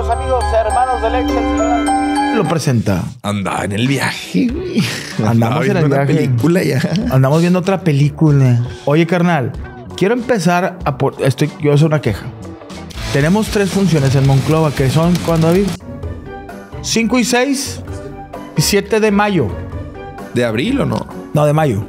los amigos hermanos del Excel. Lo presenta. Andaba en el viaje, güey. Andamos en el una viaje. película ya. Andamos viendo otra película. Oye, carnal, quiero empezar a... Yo hacer una queja. Tenemos 3 funciones en Monclova, que son, ¿cuándo, David? 5 y 6 y 7 de mayo. ¿De abril o no? No, de mayo.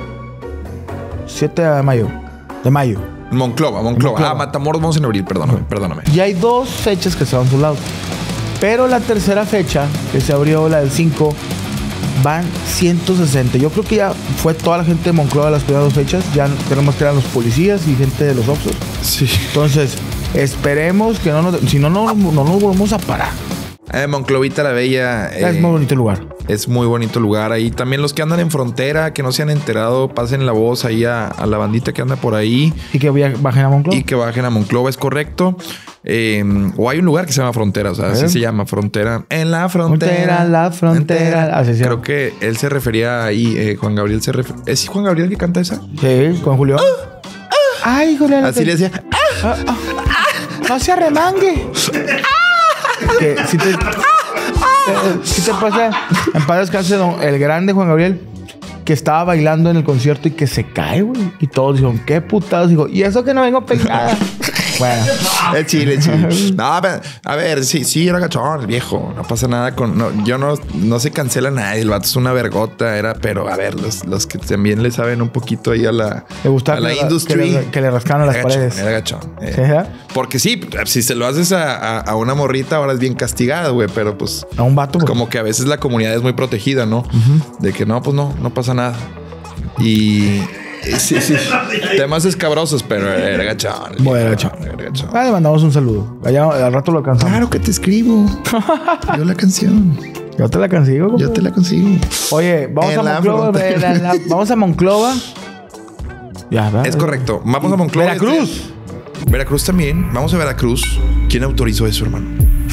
7 de mayo. De mayo. Monclova. Ah, Matamoros vamos en abril, perdóname. Y hay 2 fechas que se van a su lado. Pero la tercera fecha, que se abrió, la del 5, van 160. Yo creo que ya fue toda la gente de Monclova las primeras 2 fechas. Ya tenemos que eran los policías y gente de los Oxxos. Sí. Entonces, esperemos que si no nos volvemos a parar. Monclovita la Bella. Es muy bonito el lugar. Es muy bonito lugar. Ahí también los que andan en frontera, que no se han enterado, pasen la voz ahí a la bandita que anda por ahí. Y que bajen a Monclova. Es correcto. O hay un lugar que se llama Frontera, o sea, así se llama, Frontera. En la frontera. La frontera. Así se llama. Creo que él se refería ahí, Juan Gabriel se refería. ¿Es Juan Gabriel que canta esa? Sí, con Julio. Ay, Julián. Así le decía. No se arremangue. Que si te pasa, en paz descanse el grande Juan Gabriel, que estaba bailando en el concierto y que se cae, güey. Y todos dijeron, qué putados. Dijo, y eso que no vengo pegada. Bueno. El chile. No, a ver, sí, era gachón, el viejo. No pasa nada con... No se cancela nadie. El vato es una vergota, pero a ver, los que también le saben un poquito ahí a la... Le gustaba a la industria. Que le rascaron las paredes. Era gachón. ¿Sí? Porque sí, si se lo haces a una morrita, ahora es bien castigada, güey. Pero pues... A un vato. Como que a veces la comunidad es muy protegida, ¿no? De que no pasa nada. Y... Sí. Temas escabrosos, pero era gachón. Bueno, gachón. Le mandamos un saludo. Allá al rato lo alcanzamos. Claro que te escribo. Yo la canción. Yo te la consigo. Yo te la consigo. Oye, vamos a Monclova. Vamos a Monclova. Ya, ¿verdad? Es correcto. Vamos a Monclova. Veracruz también. Vamos a Veracruz. ¿Quién autorizó eso, hermano?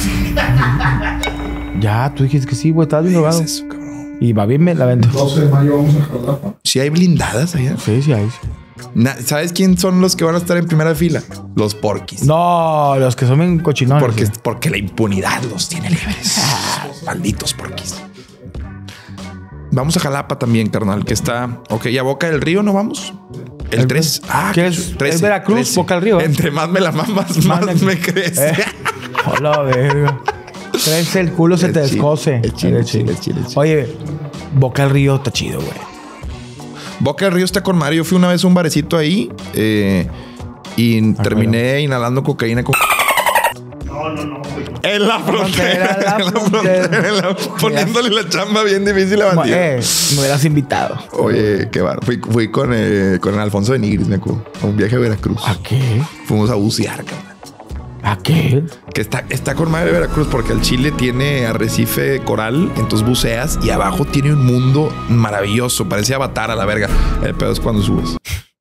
Ya, tú dijiste que sí, güey. Estabas bien drogado. ¿Qué es eso, cabrón? Y va bien la venta. 12 de mayo vamos a Jalapa. ¿Sí hay blindadas allá? Sí, hay. ¿Sabes quién son los que van a estar en primera fila? Los porquis. No, los que son bien cochinones. Porque la impunidad los tiene libres. Malditos porquis. Vamos a Jalapa también, carnal, que está... Ok, ¿y a Boca del Río no vamos? El 3. ¿Qué es? 13, ¿Es Veracruz? 13. Boca del Río. Entre más me la mamas, más me crece. Hola, verga. Crece el culo, se te descose. El chile. Oye, Boca del Río está chido, güey. Boca del Río está con Mario. Yo fui una vez a un barecito ahí y terminé inhalando cocaína con... No, güey. En la frontera. Poniéndole la chamba bien difícil a bandido. Me hubieras invitado. Oye, qué bar. Fui con Alfonso de Nigris, me acuerdo. A un viaje a Veracruz. ¿A qué? Fuimos a bucear, carnal. ¿A qué? Que está con madre de Veracruz porque el Chile tiene arrecife de coral, entonces buceas y abajo tiene un mundo maravilloso. Parece Avatar a la verga. El pedo es cuando subes.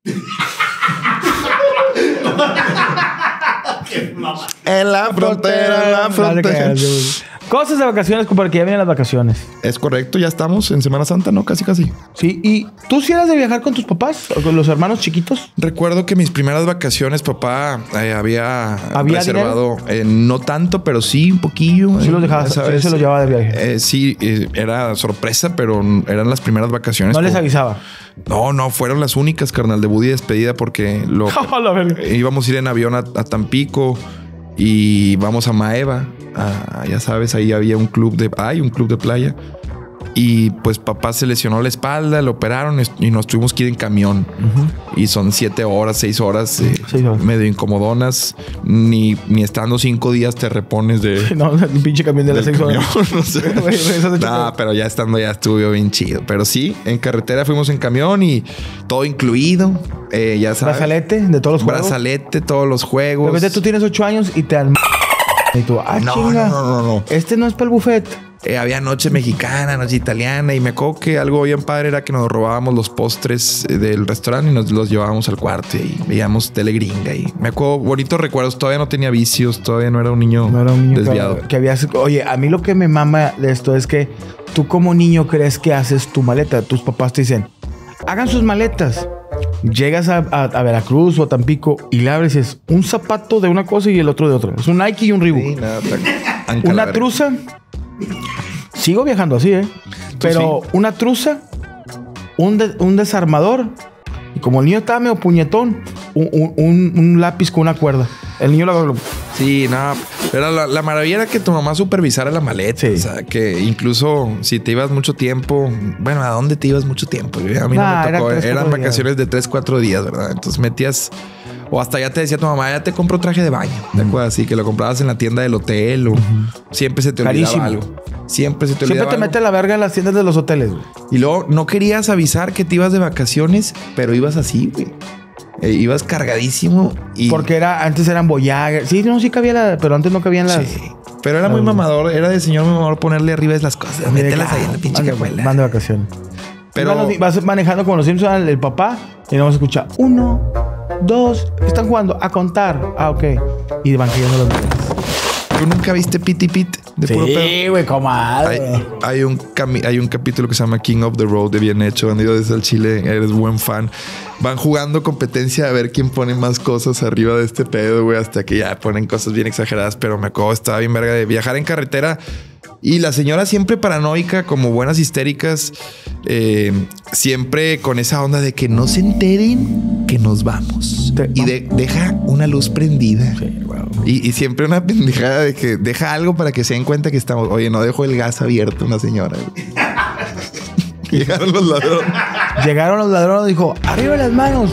En la frontera. Cosas de vacaciones, compadre, que ya vienen las vacaciones. Es correcto, ya estamos en Semana Santa, ¿no? Casi. Sí, ¿y tú sí eras de viajar con tus papás o con los hermanos chiquitos? Recuerdo que mis primeras vacaciones, papá había reservado, no tanto, pero sí un poquillo. Sí los dejaba, sí se los llevaba de viaje. Sí, era sorpresa, pero eran las primeras vacaciones. ¿No les avisaba? No, fueron las únicas, carnal, de Buddy despedida porque íbamos a ir en avión a Tampico y vamos a Maeva. Ya sabes, ahí hay un club de playa. Y pues papá se lesionó la espalda, lo operaron y nos tuvimos que ir en camión. Y son 7 horas, 6 horas, medio incomodonas. Ni estando 5 días te repones de... No, el pinche camión de las 6 horas. No sé. No, pero ya estando ya estuvo bien chido. Pero sí, en carretera fuimos en camión y todo incluido. Ya sabes. Brazalete de todos los juegos. Brazalete, todos los juegos. De repente tú tienes 8 años y te... Y tú, chinga. No. Este no es para el buffet. Había noche mexicana, noche italiana. Y me acuerdo que algo bien padre era que nos robábamos los postres del restaurante y nos los llevábamos al cuarto y veíamos tele gringa. Y me acuerdo bonitos recuerdos. Todavía no tenía vicios. Todavía no era un niño desviado. Oye, a mí lo que me mama de esto es que tú como niño crees que haces tu maleta. Tus papás te dicen, hagan sus maletas. Llegas a Veracruz o a Tampico y le abres es un zapato de una cosa y el otro de otra. Es un Nike y un Reebok. Sí, una truza. Sigo viajando así, pero sí. Una truza, un desarmador. Y como el niño estaba medio puñetón, un lápiz con una cuerda. El niño lo... Sí, nada. Pero la maravilla era que tu mamá supervisara la maleta. Sí. O sea, que incluso si te ibas mucho tiempo... Bueno, ¿a dónde te ibas mucho tiempo? A mí no me tocó. Eran vacaciones de 3-4 días, ¿verdad? Entonces metías... O hasta ya te decía tu mamá, ya te compro traje de baño. ¿Te acuerdas? Así que lo comprabas en la tienda del hotel o... Siempre se te olvidaba algo. Siempre te mete la verga en las tiendas de los hoteles, güey. Y luego no querías avisar que te ibas de vacaciones, pero ibas así, güey. Ibas cargadísimo y... Porque antes eran Voyager. Sí, no, sí cabía pero antes no cabían las... Sí. Pero era muy mamador. Era de señor mamador ponerle arriba las cosas. Mételas ahí en la pinche cajuela. Van de vacaciones. Pero... Vas manejando como los Simpsons el papá y no vas a escuchar 1, 2... Están jugando a contar. Ok. Y van cayendo los dedos. ¿Tú nunca viste Pity Pit? Sí, güey, comadre. Hay un capítulo que se llama King of the Road de Bien Hecho. Cuando yo desde el Chile, eres buen fan. Van jugando competencia a ver quién pone más cosas arriba de este pedo, güey. Hasta que ya ponen cosas bien exageradas. Pero me acuerdo, estaba bien verga de viajar en carretera. Y la señora siempre paranoica, como buenas histéricas, siempre con esa onda de que no se enteren que nos vamos. Y deja una luz prendida. Sí, wow. Y siempre una pendejada de que deja algo para que se den cuenta que estamos... Oye, no dejo el gas abierto, una señora. Llegaron los ladrones. Dijo, arriba las manos.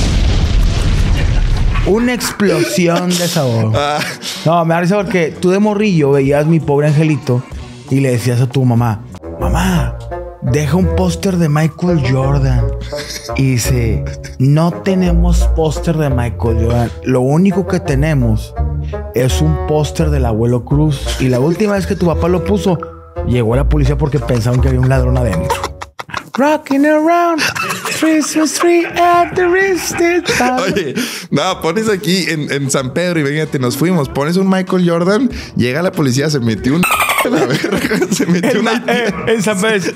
Una explosión de sabor. No, me da risa porque tú de morrillo veías Mi Pobre Angelito y le decías a tu mamá, deja un póster de Michael Jordan. Y dice, no tenemos póster de Michael Jordan. Lo único que tenemos es un póster del Abuelo Cruz. Y la última vez que tu papá lo puso, llegó la policía porque pensaban que había un ladrón adentro. Rocking around Christmas tree at the wristed. Oye, no, pones aquí en San Pedro y fíjate, nos fuimos. Pones un Michael Jordan, llega la policía, se metió un... La verga, se metió una... En San Pedro,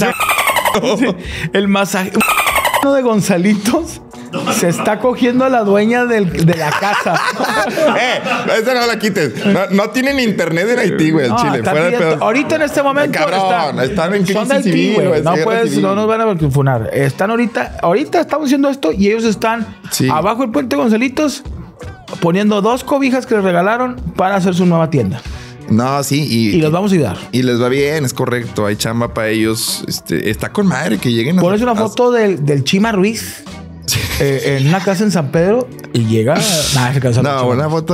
el masaje de Gonzalitos se está cogiendo a la dueña de la casa. Esa no la quites. No tienen internet en Haití, güey, en Chile. Ahorita en este momento están en crisis civil, güey. No nos van a funar. Están ahorita estamos haciendo esto y ellos están abajo del puente Gonzalitos poniendo 2 cobijas que les regalaron para hacer su nueva tienda. No, sí. Y los vamos a ayudar. Y les va bien, es correcto. Hay chamba para ellos. Está con madre que lleguen. Pones una foto del Chima Ruiz en una casa en San Pedro y llega... una foto...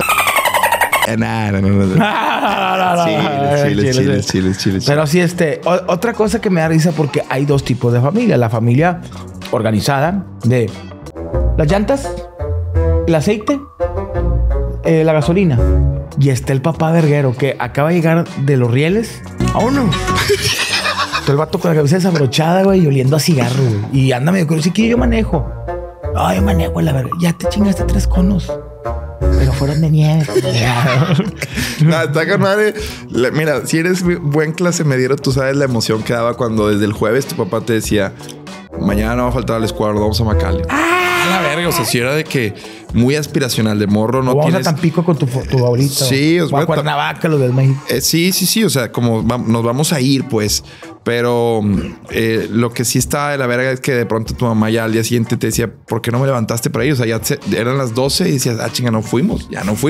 Chile. Pero sí, otra cosa que me da risa porque hay 2 tipos de familia. La familia organizada de las llantas, el aceite, la gasolina. Y está el papá verguero que acaba de llegar de los rieles. ¡Vámonos! El vato con la cabeza desabrochada, güey, y oliendo a cigarro, güey. Y anda medio curioso. Si quiero, yo manejo. No, yo manejo, la verga. Ya te chingaste 3 conos. Pero fueron de nieve. No, está con madre. Mira, si eres buen clase mediero, tú sabes la emoción que daba cuando desde el jueves tu papá te decía, mañana no va a faltar al escuadro, vamos a McAllen. La verga, o sea, si era de que muy aspiracional de morro, no vamos tienes... a Tampico con tu abuelita. Sí, o a Cuernavaca, lo del México. Sí, o sea, como nos vamos a ir, pues. Pero lo que sí estaba de la verga es que de pronto tu mamá ya al día siguiente te decía, ¿por qué no me levantaste para ir? O sea, ya eran las 12 y decías, chinga, no fuimos.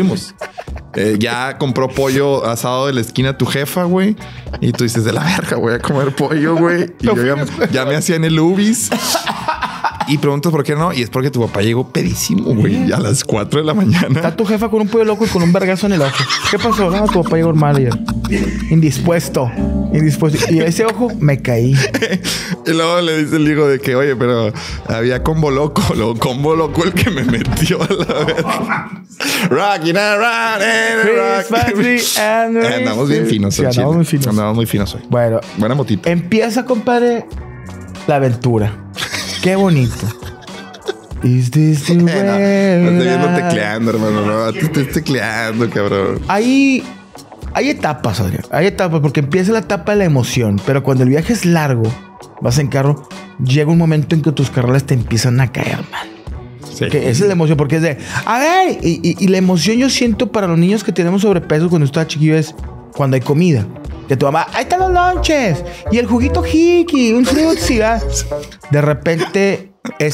Ya compró pollo asado de la esquina tu jefa, güey. Y tú dices, de la verga, voy a comer pollo, güey. Y yo ya me hacía en el Ubis. Y preguntas por qué no. Y es porque tu papá llegó pedísimo, güey. A las 4 de la mañana. Está tu jefa con un pollo loco y con un vergazo en el ojo. ¿Qué pasó? No, tu papá llegó mal ayer. Indispuesto. Y ese ojo me caí. Y luego le dice el hijo de que, oye, pero había combo loco. Luego combo loco el que me metió a la vez. Rocking around and rock. Andamos bien finos. Sí, andamos muy finos hoy. Bueno. Buena motita. Empieza, compadre, la aventura. Qué bonito. Is this the way? No estoy viendo tecleando, hermano. No, te estoy tecleando, cabrón. Hay etapas, Adrián. Hay etapas porque empieza la etapa de la emoción. Pero cuando el viaje es largo, vas en carro, llega un momento en que tus carreras te empiezan a caer mal. Sí. Que esa es la emoción, porque es de, a ver, y la emoción yo siento para los niños que tenemos sobrepeso cuando está chiquillo es cuando hay comida. Que tu mamá, ahí están los lonches, y el juguito Hiki, un frutzi. De repente,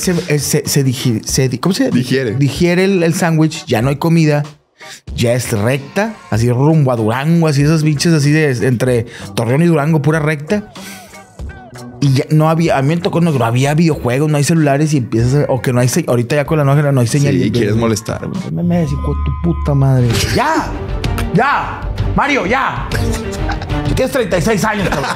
¿cómo se digiere? Digiere el sándwich, ya no hay comida. Ya es recta, así rumbo a Durango, así esos bichos así de entre Torreón y Durango, pura recta. Y ya no había, a mí me tocó, no había videojuegos, no hay celulares y empiezas o que no hay, ahorita ya con la nueva no hay señal. Sí, y quieres molestar. Me decís, con tu puta madre. ¡Ya! Mario, ya. Tú tienes 36 años, cabrón.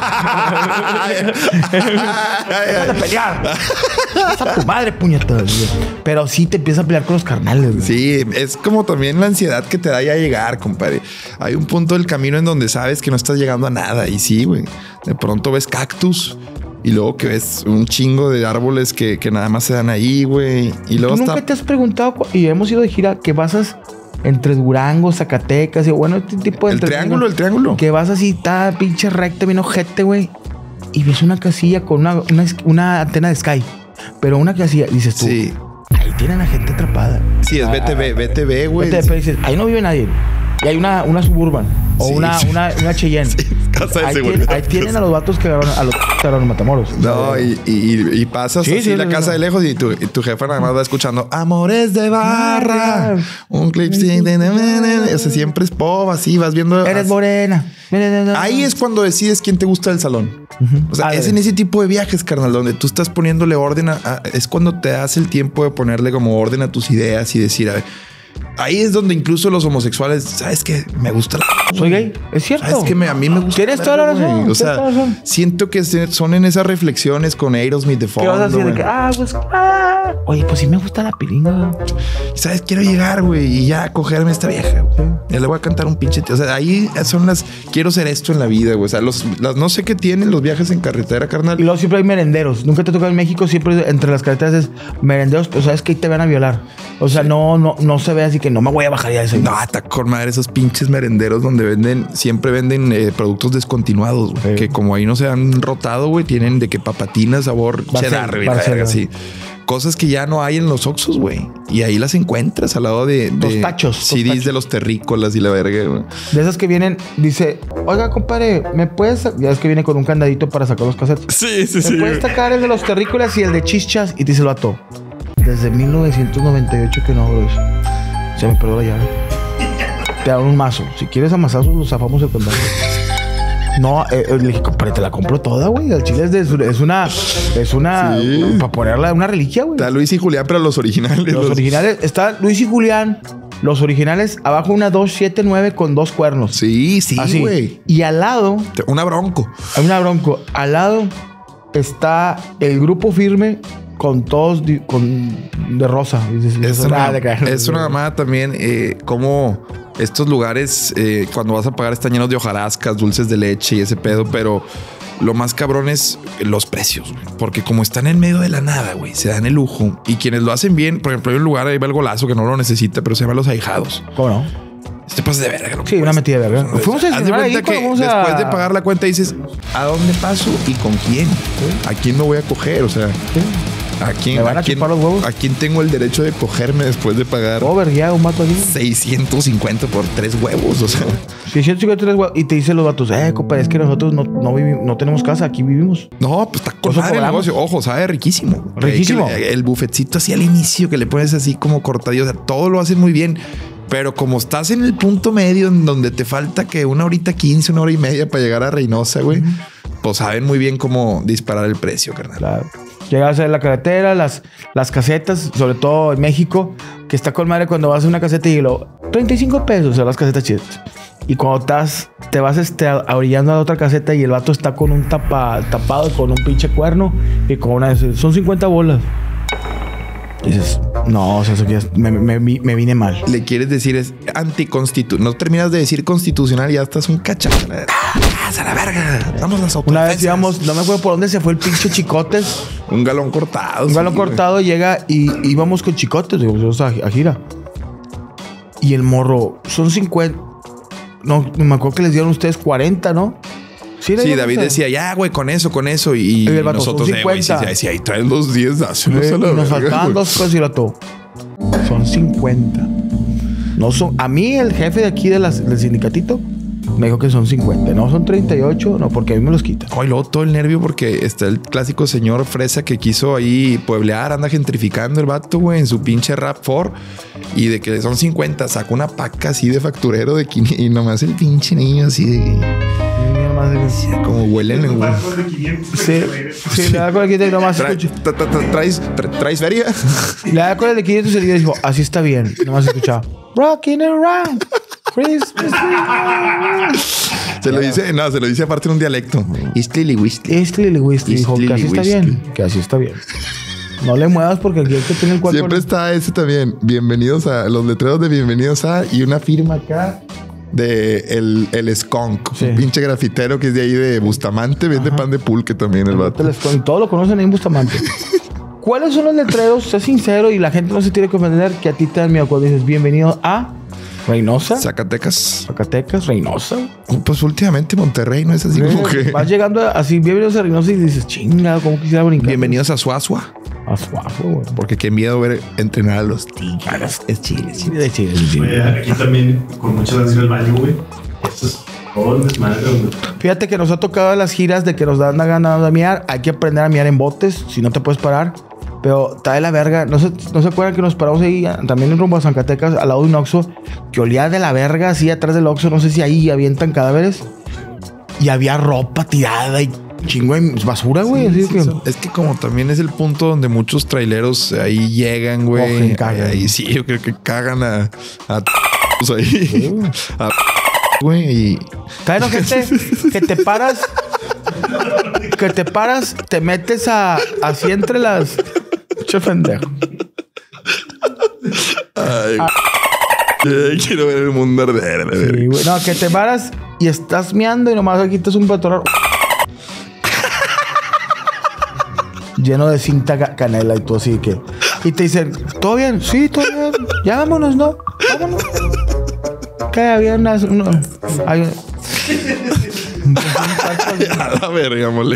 Déjate pelear. Es a tu madre, puñetas. Pero sí te empiezas a pelear con los carnales, güey. Sí, es como también la ansiedad que te da ya llegar, compadre. Hay un punto del camino en donde sabes que no estás llegando a nada. Y sí, güey. De pronto ves cactus. Y luego que ves un chingo de árboles que nada más se dan ahí, güey. Y luego ¿Tú nunca te has preguntado, y hemos ido de gira, que vas entre Durango, Zacatecas, y bueno, este tipo de... El triángulo. Que vas así, está pinche recta, bien ojete, güey. Y ves una casilla con una antena de Sky. Pero una casilla, dices tú... Sí. Ahí tienen a gente atrapada. Sí, es BTV, güey. BTV, dices, ahí no vive nadie. Y hay una Suburban. O sí, una Cheyenne. Sí, casa de seguridad. Ahí tienen a los vatos que agarraron Matamoros. No, y pasas así la casa de lejos y tu jefa nada más va escuchando Amores de barra. Un clip. O sea, siempre es pop, así vas viendo. Eres morena. Ahí es cuando decides quién te gusta del salón. O sea, es en ese tipo de viajes, carnal, donde tú estás poniéndole orden es cuando te das el tiempo de ponerle como orden a tus ideas y decir, a ver, ahí es donde incluso los homosexuales, ¿sabes qué? Me gusta la... Soy gay, es cierto. ¿Sabes qué? A mí me gusta. Tienes toda la razón. O sea, siento que son en esas reflexiones con Aerosmith de fondo. ¿Qué vas a decir? De que, oye, pues sí me gusta la piringa. ¿Sabes? Quiero llegar, güey, y ya cogerme a esta vieja. Sí. Ya le voy a cantar un pinche... O sea, ahí son quiero ser esto en la vida, güey. O sea, no sé qué tienen los viajes en carretera, carnal. Y luego siempre hay merenderos. Nunca te toca en México, siempre entre las carreteras es merenderos, pero sabes que ahí te van a violar. O sea, sí. no se ve así que no me voy a bajar ya de eso. No, está con madre esos pinches merenderos donde siempre venden productos descontinuados, güey. Sí. Que como ahí no se han rotado, güey, tienen de que papatinas, sabor cheddar, así. Cosas que ya no hay en los Oxxos, güey. Y ahí las encuentras al lado de los tachos. CDs tachos. De los terrícolas y la verga, güey. De esas que vienen, dice, oiga, compadre, ¿me puedes...? Ya es que viene con un candadito para sacar los casetes. Sí. ¿Me puedes sacar el de los terrícolas y el de chichas? Y dice el vato, desde 1998 que no abro eso. Se me perdió la llave. Te dan un mazo. Si quieres amasazos, los zafamos el condado. No, le dije, compadre, te la compro toda, güey. El chile es una sí. Para ponerla una reliquia, güey. Está Luis y Julián, pero los originales. Los originales, está Luis y Julián. Los originales, abajo una 279 con 2 cuernos. Sí, güey. Y al lado... Una Bronco. Al lado está el Grupo Firme con todos de rosa. Es una mamada también como estos lugares cuando vas a pagar están llenos de hojarascas, dulces de leche y ese pedo, pero lo más cabrón es los precios, güey. Porque como están en medio de la nada, güey, se dan el lujo. Y quienes lo hacen bien, por ejemplo, hay un lugar ahí va el Golazo que no lo necesita, pero se llama Los Ahijados. ¿Cómo no? Este pasa de verga. Sí, una metida de verga. Fuimos a haz de cuenta ahí, que después de pagar la cuenta dices, ¿a dónde paso y con quién? ¿Sí? ¿A quién me voy a coger? O sea... ¿Sí? ¿A quién tengo el derecho de cogerme después de pagar? Un vato aquí. 650 por 3 huevos, o sea. 653 huevos. Y te dicen los vatos, compadre, es que nosotros no tenemos casa, aquí vivimos. No, pues está con madre el negocio. Ojo, sabe riquísimo. Riquísimo. El buffetcito así al inicio que le pones así como cortadillo. O sea, todo lo hacen muy bien. Pero como estás en el punto medio en donde te falta que 1 horita 15, 1 hora y media para llegar a Reynosa, güey, pues saben muy bien cómo disparar el precio, carnal. Claro. Llegas a la carretera, las casetas, sobre todo en México, que está con madre cuando vas a una caseta y lo 35 pesos, o sea, las casetas chidas. Y cuando te vas orillando a la otra caseta y el vato está con un tapado con un pinche cuerno y con son 50 bolas. Y dices, no, o sea, eso que me vine mal. Le quieres decir es anticonstitucional. No terminas de decir constitucional y ya estás un cachán. A la verga. Damos las autodefensas. Una vez íbamos, no me acuerdo por dónde se fue el pinche Chicotes. Un galón cortado. Un galón cortado llega y íbamos con Chicotes, digamos, a gira. Y el morro, son 50. No, me acuerdo que les dieron ustedes 40, ¿no? Sí, David decía, ya, güey, con eso. Y el vato, nosotros, güey, decía, ahí traen los 10, dáselos a la y nos faltaban 2 cosas y lo todo. Son 50. No son... A mí el jefe de aquí del sindicatito me dijo que son 50. No son 38, no, porque a mí me los quitan. Ay, luego todo el nervio porque está el clásico señor fresa que quiso ahí pueblear, anda gentrificando el vato, güey, en su pinche RAV4. Y de que son 50, sacó una paca así de facturero de 500 y nomás el pinche niño así de... Como huelen en... Sí, le da con el 500 y nomás escucha. ¿Traes feria? Le da con el de 500 y le dijo, así está bien. Nomás escuchaba, rocking around Christmas. Se lo dice aparte en un dialecto. Dijo que así está bien. Que así está bien. No le muevas porque aquí hay que tener el cuarto. Siempre está ese también. Bienvenidos a los letreros de bienvenidos a y una firma acá de el Skunk. Sí. Un pinche grafitero que es de ahí de Bustamante. Vende pan de pulque también el vato. Todos lo conocen ahí en Bustamante. ¿Cuáles son los letreros? Sé sincero y la gente no se tiene que ofender que a ti te dan miedo cuando dices bienvenido a Reynosa. Zacatecas, Reynosa. Pues últimamente Monterrey no es así como que... Vas llegando así, bienvenidos a Reynosa y dices, chinga, ¿cómo quisiera brincar? Bienvenidos a Suazua. Güey. Porque qué miedo ver entrenar a los tigres. Es Chile. Oye, aquí también, con muchas gracias al baño, güey. Esto es todo el desmadre, güey. Fíjate que nos ha tocado las giras de que nos dan ganas de miar. Hay que aprender a miar en botes, si no te puedes parar. Pero está de la verga. ¿No se acuerdan que nos paramos ahí también en rumbo a Zacatecas, al lado de un Oxxo, que olía de la verga así atrás del Oxxo? No sé si ahí avientan cadáveres. Y había ropa tirada y chingo de basura, güey. Sí, así sí, es que como también es el punto donde muchos traileros ahí llegan, güey. Ahí sí, yo creo que cagan a ahí. Sí. Güey. Y... ¿Sabes, gente? Que te paras, te metes así entre las... Che pendejo. Ay, quiero ver el mundo arder. Sí, güey. No, que te paras y estás meando y nomás aquí quitas un patorro lleno de cinta canela y tú así que... Y te dicen, ¿todo bien? Sí, todo bien. Ya vámonos, ¿no? Vámonos. Que había unas... A ver, digámosle.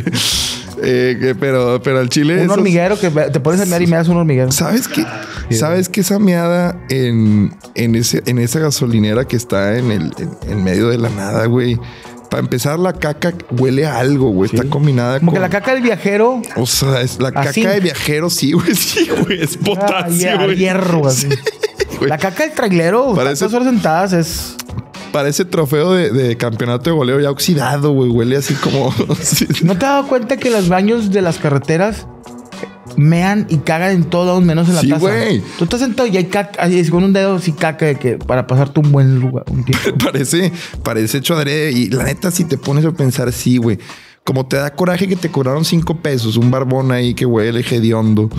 Pero al chile... Un hormiguero que te pones a mear y me das un hormiguero. ¿Sabes qué? ¿Sabes qué? Esa meada en esa gasolinera que está en medio de la nada, güey. Para empezar, la caca huele a algo, güey. Sí. Está combinada como que la caca del viajero. O sea, es la caca de viajero, sí, güey. Sí, güey. Es potasio, güey. Hierro, así. Sí, la caca del trailero, tantas horas sentadas, es... Parece trofeo de campeonato de goleo ya oxidado, güey. Huele así como... ¿No te has dado cuenta que los baños de las carreteras mean y cagan en todo, menos en la taza? Sí, güey. Tú estás sentado y hay caca, así, con un dedo así caca de que para pasarte un buen lugar, un tiempo. parece hecho adrede. Y la neta, si te pones a pensar, sí, güey. Como te da coraje que te cobraron 5 pesos, un barbón ahí que huele hediondo.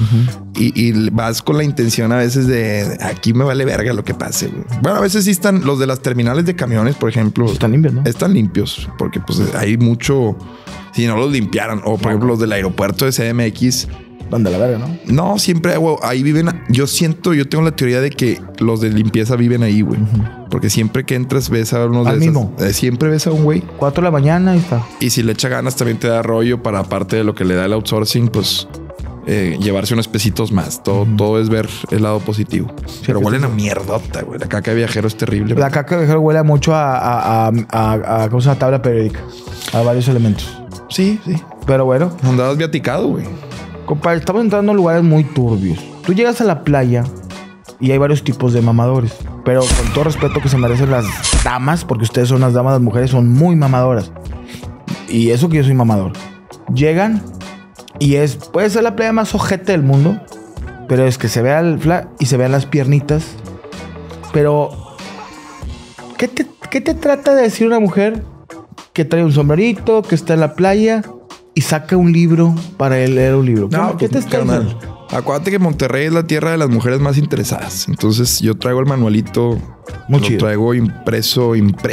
Y vas con la intención a veces de aquí me vale verga lo que pase, güey. Bueno, a veces sí están los de las terminales de camiones, por ejemplo. Están limpios, ¿no? Están limpios, porque pues hay mucho... Si no los limpiaran, o por ejemplo los del aeropuerto de CDMX... Van de la verga, ¿no? No, siempre, güey, ahí viven... Yo tengo la teoría de que los de limpieza viven ahí, güey. Porque siempre que entras ves a unos de mismo. Siempre ves a un güey. 4 de la mañana y está. Y si le echa ganas también te da rollo para, aparte de lo que le da el outsourcing, pues llevarse unos pesitos más. Todo es ver el lado positivo. Sí, pero huelen a mierdota, güey. La caca de viajero es terrible. La caca de viajero huele mucho a ¿cómo se llama? Tabla periódica. A varios elementos. Sí. Pero bueno. Andabas viaticado, güey. Compadre, estamos entrando en lugares muy turbios. Tú llegas a la playa y hay varios tipos de mamadores. Pero con todo respeto que se merecen las damas, porque ustedes son las damas, las mujeres son muy mamadoras. Y eso que yo soy mamador. Llegan y puede ser la playa más ojete del mundo, pero es que se vea el fla y se vean las piernitas. Pero, ¿qué te trata de decir una mujer que trae un sombrerito, que está en la playa y saca un libro para leer un libro? No, ¿Qué te está diciendo? Acuérdate que Monterrey es la tierra de las mujeres más interesadas. Entonces yo traigo el manualito, lo traigo impreso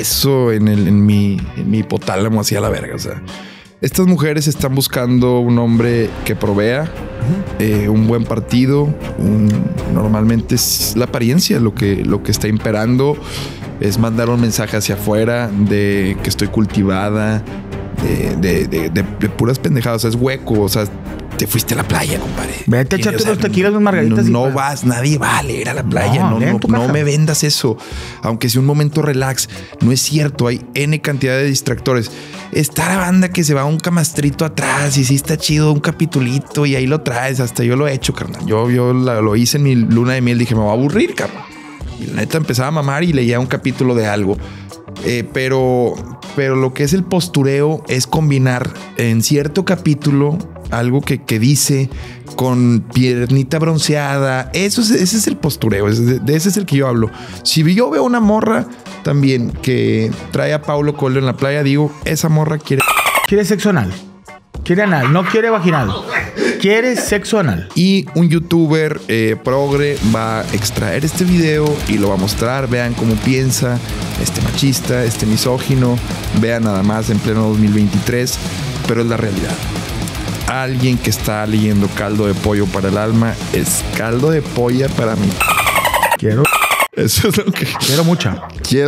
en mi hipotálamo hacia la verga. O sea, estas mujeres están buscando un hombre que provea, un buen partido. Normalmente es la apariencia lo que está imperando. Es mandar un mensaje hacia afuera de que estoy cultivada, de puras pendejadas. O sea, es hueco. O sea, te fuiste a la playa, compadre. Vete a echarte unos tequilas, unas margaritas. No vas, nadie va a leer a la playa. No me vendas eso. Aunque sea un momento relax, no es cierto. Hay N cantidad de distractores. Está la banda que se va a un camastrito atrás y sí está chido un capitulito y ahí lo traes. Hasta yo lo he hecho, carnal. Yo lo hice en mi luna de miel. Dije, me voy a aburrir, cabrón. Y la neta empezaba a mamar y leía un capítulo de algo. Pero lo que es el postureo es combinar en cierto capítulo algo que dice con piernita bronceada. Ese es el postureo. De ese es el que yo hablo. Si yo veo una morra también que trae a Paulo Coelho en la playa, digo, esa morra quiere sexo anal. Quiere anal, no quiere vaginal. Quiere sexo anal. Y un youtuber progre va a extraer este video y lo va a mostrar. Vean cómo piensa este machista, este misógino. Vean nada más en pleno 2023. Pero es la realidad. Alguien que está leyendo caldo de pollo para el alma es caldo de polla para mí. Eso es lo que quiero mucha.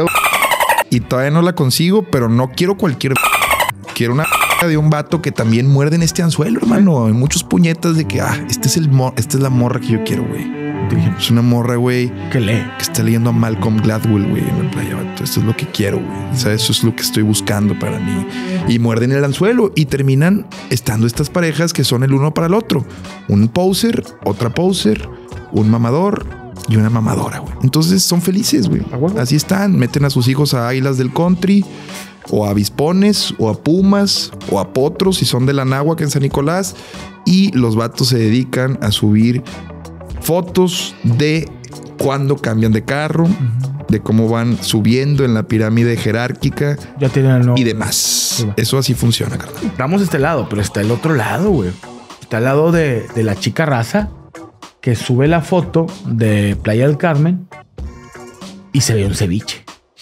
Y todavía no la consigo, pero no quiero cualquier. Quiero una de un vato que también muerde en este anzuelo, hermano. Hay muchos puñetas de que esta es la morra que yo quiero, güey. Es una morra, güey, que lee, que está leyendo a Malcolm Gladwell, güey, en la playa. Esto es lo que quiero, güey. O sea, eso es lo que estoy buscando para mí. Y muerden el anzuelo y terminan estando estas parejas que son el uno para el otro. Un poser, otra poser, un mamador y una mamadora, güey. Entonces son felices, güey. Así están. Meten a sus hijos a águilas del country, o a avispones, o a pumas, o a potros si son de la Náhuac en San Nicolás. Y los vatos se dedican a subir fotos de cuando cambian de carro, de cómo van subiendo en la pirámide jerárquica ya tienen y demás. Sí, eso así funciona, carnal. Estamos de este lado, pero está el otro lado, güey. Está el lado de la chica raza que sube la foto de Playa del Carmen y se ve un ceviche.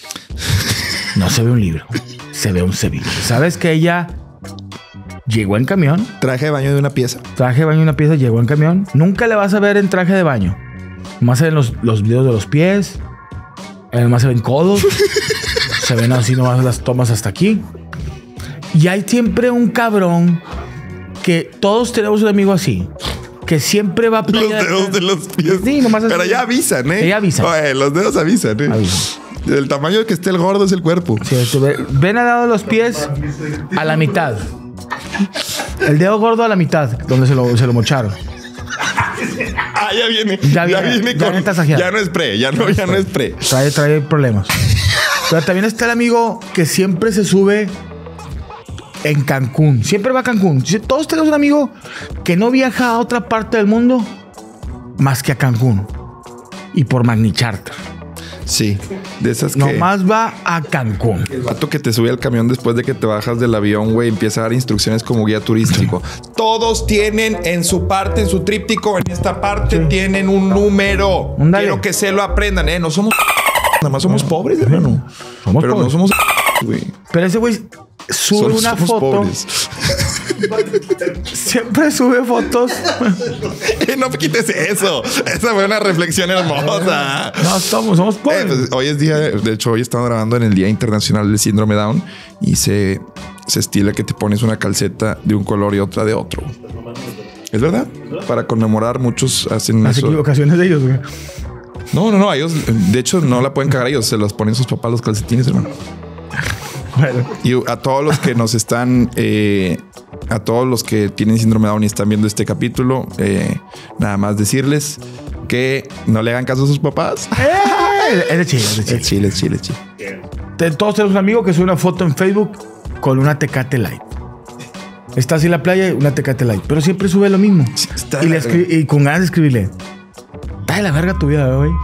No se ve un libro, se ve un ceviche. ¿Sabes que ella llegó en camión? Traje de baño de una pieza. Llegó en camión. Nunca le vas a ver en traje de baño. Más se ven los videos de los pies. Además se ven codos. Se ven así nomás las tomas hasta aquí. Y hay siempre un cabrón que todos tenemos un amigo así. Que siempre va a playa. Los dedos de los pies. Sí, nomás así. Pero ya avisan, ¿eh? Ella avisa. Oye, los dedos avisan, ¿eh? El tamaño que esté el gordo es el cuerpo. Sí, ven al lado de los pies a la mitad. El dedo gordo a la mitad, donde se lo mocharon. Ya viene. Ya no es pre. Ya no es pre. Trae problemas. Pero también está el amigo que siempre se sube en Cancún. Siempre va a Cancún. Todos tenemos un amigo que no viaja a otra parte del mundo más que a Cancún. Y por Magni Charter. Sí, de esas que... Nomás va a Cancún. El vato que te sube al camión después de que te bajas del avión, güey, empieza a dar instrucciones como guía turístico. Todos tienen en su parte, en su tríptico, en esta parte tienen un número. Quiero que se lo aprendan, No somos... Nada más somos pobres, hermano. Pero pobres. No somos... güey. Pero ese güey sube una foto... Pobres. Siempre sube fotos. No quites eso. Esa fue una reflexión hermosa. No, somos pobres. Pues, hoy es día, de hecho, hoy estamos grabando en el Día Internacional del Síndrome Down y se estila que te pones una calceta de un color y otra de otro. ¿Es verdad? Para conmemorar, muchos hacen las equivocaciones de ellos, güey. No, ellos, de hecho, no la pueden cagar ellos, se los ponen sus papás los calcetines, hermano. Bueno. Y a todos los que nos están, a todos los que tienen síndrome de Down y están viendo este capítulo, nada más decirles que no le hagan caso a sus papás. Es de Chile. Todos tenemos un amigo que sube una foto en Facebook con una Tecate Light. Está así en la playa y una Tecate Light, pero siempre sube lo mismo. Sí, y con ganas de escribirle: está de la verga tu vida, güey.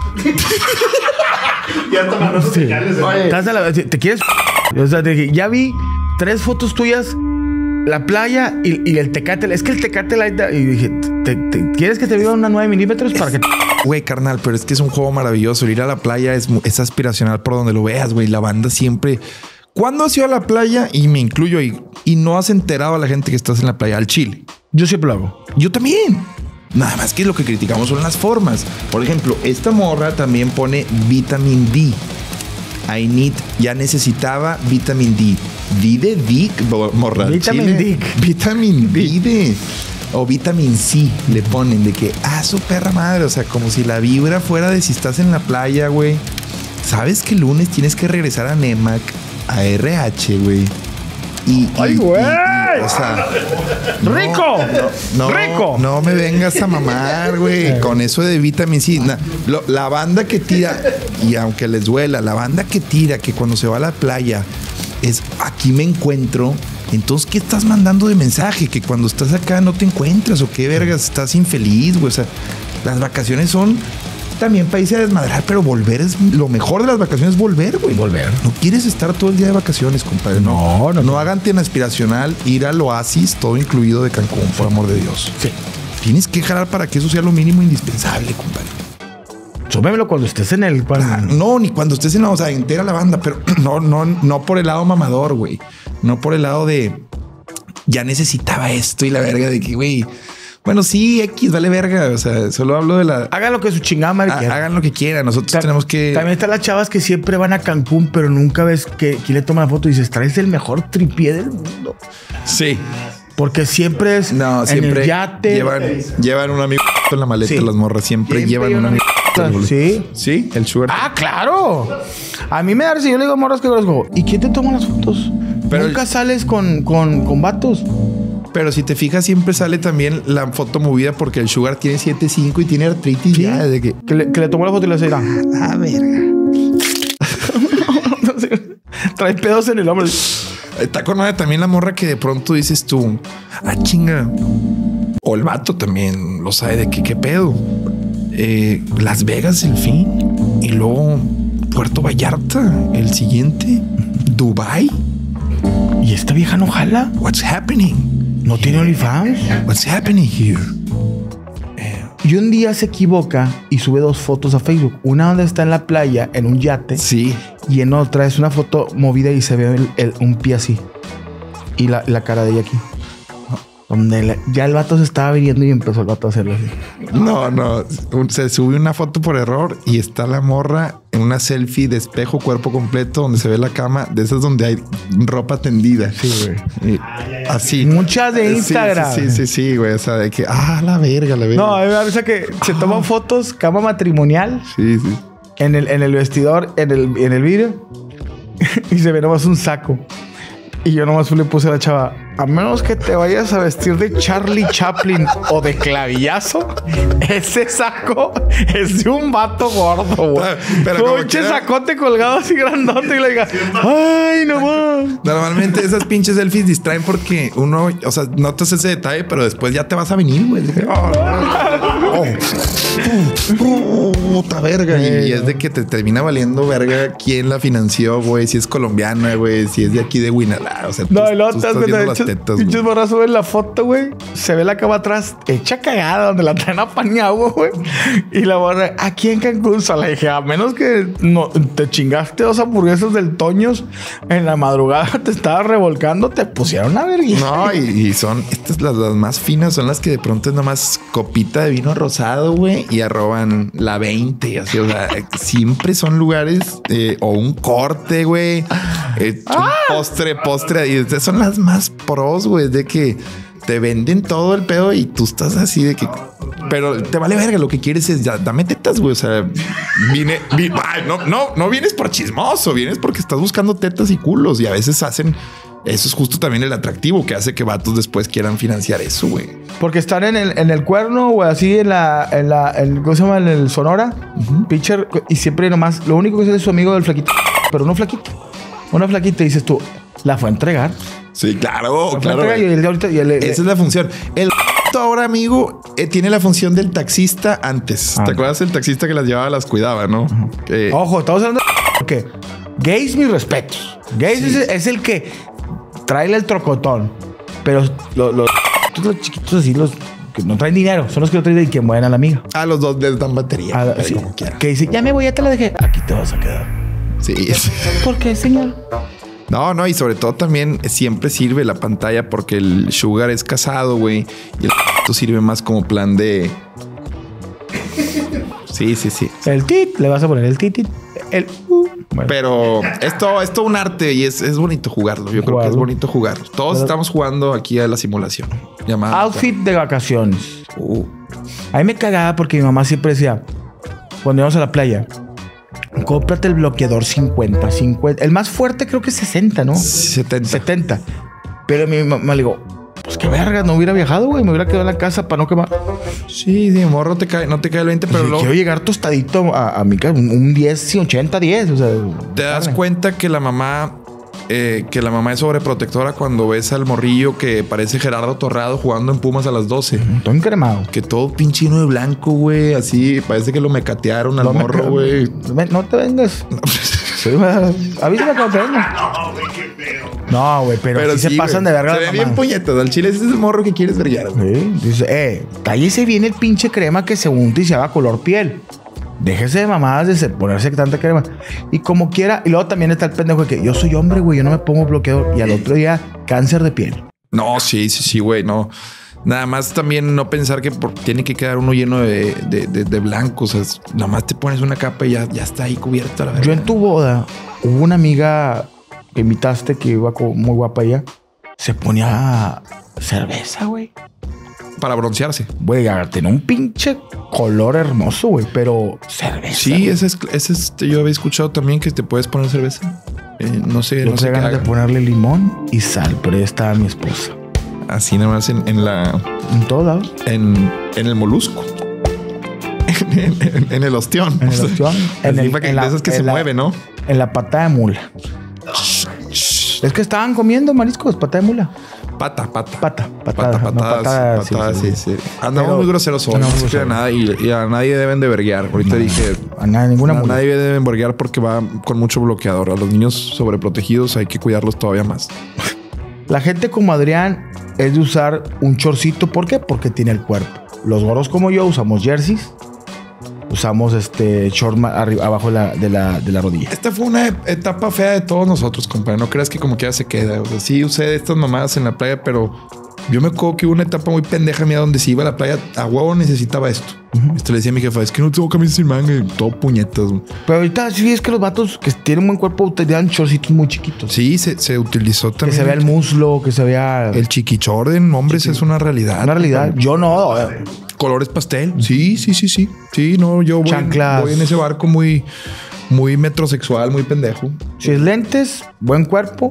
Ya tomando señales. ¿Te quieres? O sea, ya vi 3 fotos tuyas, la playa y el Tecate. Es que el Tecate Light. Y dije, ¿quieres que te viva una 9 milímetros para que... Güey, carnal, pero es que es un juego maravilloso. Ir a la playa es aspiracional por donde lo veas, güey. La banda siempre... ¿Cuándo has ido a la playa? Y me incluyo ahí. Y no has enterado a la gente que estás en la playa, al Chile. Yo siempre lo hago. Yo también. Nada más que lo que criticamos son las formas. Por ejemplo, esta morra también pone vitamin D. Ya necesitaba vitamin D. D de Dick, morra. Vitamin D. Vitamin D de... O vitamin C le ponen de que, su perra madre. O sea, como si la vibra fuera de si estás en la playa, güey. Sabes que el lunes tienes que regresar a Nemac, a RH, güey. ¡Ay, güey! O sea, ¡rico! ¡rico! No me vengas a mamar, güey, con eso de vitamin C. La banda que tira, y aunque les duela, la banda que tira, que cuando se va a la playa es aquí me encuentro. Entonces, ¿qué estás mandando de mensaje? Que cuando estás acá no te encuentras, o qué vergas, estás infeliz, güey. O sea, las vacaciones son también para irse a desmadrar, pero volver es lo mejor de las vacaciones, volver, güey. Volver. No quieres estar todo el día de vacaciones, compadre. No hagan tan aspiracional ir al Oasis, todo incluido de Cancún, por amor de Dios. Sí. Tienes que jalar para que eso sea lo mínimo indispensable, compadre. Súbemelo cuando estés en el... No, ni cuando estés en la... O sea, entera la banda, pero no por el lado mamador, güey. No por el lado de... Ya necesitaba esto y la verga de que, güey... Bueno, sí, X, vale verga. O sea, solo hablo de la... Hagan lo que su chingada madre quiera. Hagan lo que quieran. Nosotros tenemos que... También están las chavas que siempre van a Cancún, pero nunca ves que quién le toma la foto y dices, traes el mejor tripié del mundo. Sí. Porque siempre es siempre en el yate. Llevan un amigo en la maleta, las morras. Siempre llevan un amigo. Sí. Sí, el sugar. Claro. A mí me da risa. Yo le digo a morras que conozco, ¿y quién te toma las fotos? Pero nunca sales con vatos. Pero si te fijas, siempre sale también la foto movida porque el sugar tiene 7.5 y tiene artritis. ¿Sí? Ya, de que le tomó la foto y le hace verga. Trae pedos en el hombro. Está con madre también la morra que de pronto dices tú, chinga. O el vato también lo sabe de que qué pedo. Las Vegas el fin y luego Puerto Vallarta el siguiente, Dubai. ¿Y esta vieja no jala? What's happening? ¿No tiene OnlyFans? What's happening here? Y un día se equivoca y sube 2 fotos a Facebook. Una donde está en la playa, en un yate. Sí. Y en otra es una foto movida y se ve un pie así. Y la cara de ella aquí. Donde ya el vato se estaba viniendo y empezó el vato a hacerlo así. No. Se subió una foto por error y está la morra en una selfie de espejo cuerpo completo donde se ve la cama. De esas donde hay ropa tendida. Sí, güey. Así. Muchas de Instagram. Sí, güey. O sea, de que, la verga. No, a ver, o sea que se toman fotos, cama matrimonial. Sí. En el vestidor, en el vidrio. Y se ve nomás un saco. Y yo nomás le puse a la chava, a menos que te vayas a vestir de Charlie Chaplin o de clavillazo, ese saco es de un vato gordo, güey. Pero pinche sacote colgado así grandote y le diga, ay, no más. Normalmente esas pinches selfies distraen porque uno, o sea, notas ese detalle, pero después ya te vas a venir, güey. Puta verga. Y es de que te termina valiendo verga quién la financió, güey. Si es colombiana, güey. Si es de aquí de Guinalá. O sea, no, tú estás viendo las tetas, pinches morras suben la foto, güey. Se ve la cama atrás hecha cagada donde la traen apañado, güey. Y la morra, aquí en Cancún, le dije, a menos que no te chingaste 2 hamburguesas del Toños en la madrugada, te estabas revolcando, te pusieron una vergüenza. No, y son estas las más finas, son las que de pronto es nomás copita de vino rosado, güey, y arroban la 20, así, o sea, siempre son lugares o un corte, güey, un postre, y son las más pros, güey, de que te venden todo el pedo y tú estás así de que... Pero te vale verga, lo que quieres es ya, dame tetas, güey. O sea, no vienes por chismoso, vienes porque estás buscando tetas y culos y a veces hacen... Eso es justo también el atractivo que hace que vatos después quieran financiar eso, güey. Porque están en el cuerno o así ¿cómo se llama? En el Sonora, pitcher, y siempre nomás, lo único que es su amigo del flaquito, pero no flaquito. Una flaquita y dices tú, ¿la fue a entregar? Sí, claro. Esa es la función. El ahora, amigo, tiene la función del taxista antes. ¿Te acuerdas del taxista que las llevaba, las cuidaba, no? Ojo, estamos hablando de que gays, mis respetos. Gays es el que trae el trocotón. Pero los chiquitos así, los que no traen dinero, son los que no traen y que mueven a la amiga. Los dos les dan batería. Sí, como quiera. Que dice, ya me voy, ya te la dejé. Aquí te vas a quedar. Sí. ¿Por qué, señor? No, y sobre todo también siempre sirve la pantalla porque el sugar es casado, güey. Y el sirve más como plan de... Sí. El tit, le vas a poner el tit. Bueno. Pero es todo un arte y es bonito jugarlo. Yo creo que es bonito jugarlo. Todos estamos jugando aquí a la simulación. Llamada outfit de vacaciones. A mí me cagaba porque mi mamá siempre decía, cuando íbamos a la playa, cómprate el bloqueador 50. El más fuerte creo que es 60, ¿no? 70. Pero mi mamá le digo, pues qué verga, no hubiera viajado, güey. Me hubiera quedado en la casa para no quemar. Sí, de morro no te cae el 20, pero luego... Quiero llegar tostadito a mi casa, un 10, sí, 80, 10. O sea, te das cuenta que la mamá es sobreprotectora cuando ves al morrillo que parece Gerardo Torrado jugando en Pumas a las 12. Todo encremado. Que todo pinchino de blanco, güey. Así, parece que lo mecatearon al morro, güey. No te vengas. Avísame cuando te vengas. No, güey, pero sí se pasan de verga. Se ve bien puñetas. Al chile ese es el morro que quieres verguiar. Sí. Dice, cállese bien el pinche crema que se unta y se haga color piel. Déjese de mamadas de ponerse tanta crema. Y como quiera. Y luego también está el pendejo de que yo soy hombre, güey. Yo no me pongo bloqueador. Y al otro día, cáncer de piel. No, sí, güey. No. Nada más también no pensar que tiene que quedar uno lleno de blanco. O sea, nada más te pones una capa y ya está ahí cubierta la verdad. Yo en tu boda, hubo una amiga que invitaste que iba muy guapa ella. Se ponía cerveza, güey. Para broncearse. Güey, tenía un pinche color hermoso, güey. Pero cerveza. Sí, ese es, yo había escuchado también que te puedes poner cerveza. No sé. No sé ganas de ponerle limón y sal, pero ya estaba mi esposa. Así nada más en todos lados. En el molusco. en el ostión. En el ostión. De esas que se mueve, ¿no? En la pata de mula. Es que estaban comiendo mariscos, pata de mula. Pata. Sí. Andamos muy groseros hoy. No se a nada y a nadie deben de verguear. Ahorita dije... A ninguna mula. Nadie deben verguear porque va con mucho bloqueador. A los niños sobreprotegidos hay que cuidarlos todavía más. La gente como Adrián es de usar un chorcito. ¿Por qué? Porque tiene el cuerpo. Los gordos como yo usamos jerseys. Usamos short abajo de la rodilla. Esta fue una etapa fea de todos nosotros, compadre. No creas que como quiera se queda. O sea, sí usé estas mamadas en la playa, pero yo me acuerdo que hubo una etapa muy pendeja mía donde si iba a la playa a huevo necesitaba esto. Le decía a mi jefa, es que no tengo camisa sin manga y todo puñetas. Pero ahorita sí es que los vatos que tienen buen cuerpo utilizan shortcitos muy chiquitos. Sí, se utilizó también. Que se vea el muslo, que se vea... El chiquichorden, hombres, es una realidad. Una realidad. Yo no. Colores pastel. Sí. Sí, no, yo voy en ese barco muy metrosexual, muy pendejo. Si es lentes, buen cuerpo,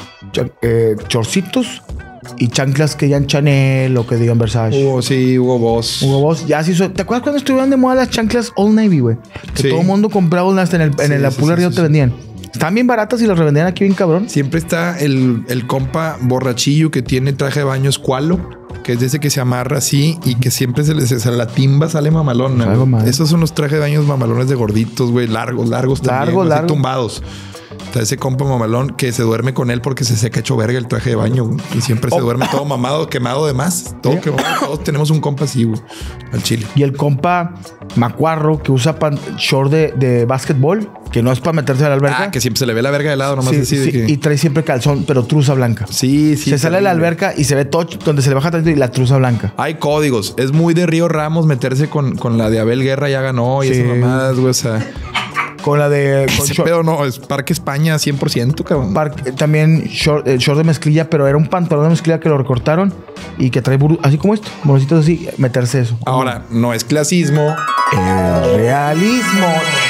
chorcitos y chanclas que digan Chanel o que digan Versace. Hugo Boss. Ya sí. ¿Te acuerdas cuando estuvieron de moda las chanclas Old Navy, güey? Que todo el mundo compraba unas en la Pulga Río te vendían. Estaban bien baratas y las revendían aquí bien cabrón. Siempre está el compa borrachillo que tiene traje de baño escualo, que es de ese que se amarra así y que siempre la timba sale mamalona. Esos son los trajes de baños mamalones de gorditos, güey. Largos también. Así tumbados. Está ese compa mamalón que se duerme con él porque se seca hecho verga el traje de baño, güey. Y siempre se duerme todo mamado, quemado de más. Todo quemado. Todos tenemos un compa así, güey. Al chile. Y el compa macuarro que usa short de básquetbol, que no es para meterse a la alberca. Que siempre se le ve la verga de lado, nomás así. Y trae siempre calzón, pero truza blanca. Sí. Se sale de la alberca y se ve todo donde se le baja tanto y la truza blanca. Hay códigos. Es muy de Río Ramos meterse con la de Abel Guerra, ya ganó y esas mamadas, güey. O sea... Con la de... Ese pedo no, es Parque España 100%, cabrón. También short de mezclilla, pero era un pantalón de mezclilla que lo recortaron y que trae así como esto, bolsitos así, meterse eso. Ahora, no es clasismo. Es realismo.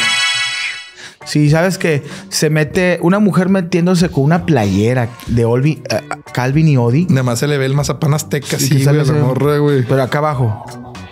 Sí, sabes que se mete una mujer metiéndose con una playera de Calvin y Odi. Nada más se le ve el mazapán azteca, sí, güey, la morra, güey. Pero acá abajo.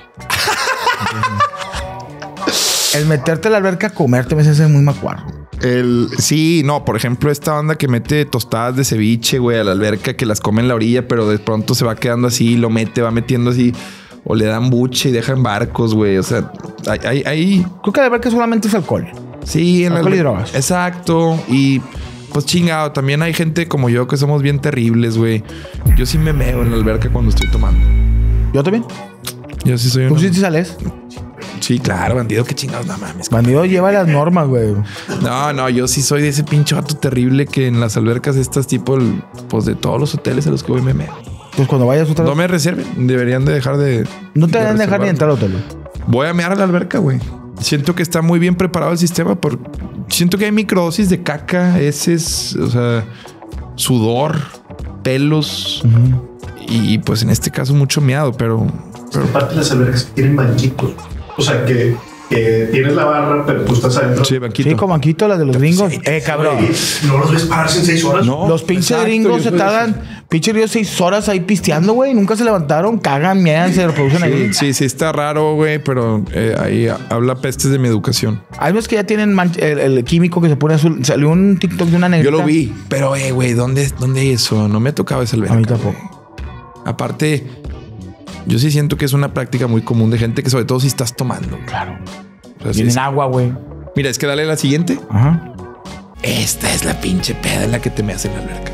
El meterte a la alberca a comerte me hace muy macuarro. Sí, no, por ejemplo, esta banda que mete tostadas de ceviche, güey, a la alberca, que las come en la orilla, pero de pronto se va quedando así, va metiendo así, o le dan buche y dejan barcos, güey. O sea, hay... Creo que la alberca solamente es alcohol. Sí, en alcohol y drogas. Exacto. Y pues chingado, también hay gente como yo que somos bien terribles, güey. Yo sí me meo en la alberca cuando estoy tomando. ¿Yo también? Yo sí soy ¿Tú sí sales? Sí, claro, bandido, qué chingados, no mames. Bandido lleva las normas, güey. No, yo sí soy de ese pinche vato terrible que en las albercas estas tipo, pues de todos los hoteles a los que voy me meo. Pues cuando vayas otra vez. No me reserven, deberían de dejar de... No te deben dejar ni entrar al hotel. Voy a mear a la alberca, güey. Siento que está muy bien preparado el sistema. Siento que hay microdosis de caca, heces, o sea, sudor, pelos y pues en este caso mucho miado, pero aparte las albercas que tienen banquitos. O sea, que tienes la barra, pero tú estás adentro. Sí, banquito. Sí, con banquito, las de los gringos. Cabrón. No los ves pararse en 6 horas. No, los pinches gringos se tardan, pinches gringos 6 horas ahí pisteando, güey. Nunca se levantaron, cagan, miedan, se reproducen ahí. Sí, está raro, güey, pero ahí habla pestes de mi educación. Hay unos que ya tienen el químico que se pone azul. Salió un TikTok de una negrita. Yo lo vi, pero güey, ¿dónde hay eso? No me ha tocado esa alberca. A mí tampoco. Aparte, yo sí siento que es una práctica muy común de gente que sobre todo si estás tomando. Claro. O sea, tienen agua, güey. Mira, es que dale la siguiente. Ajá. Esta es la pinche peda en la que te me hace en la alberca.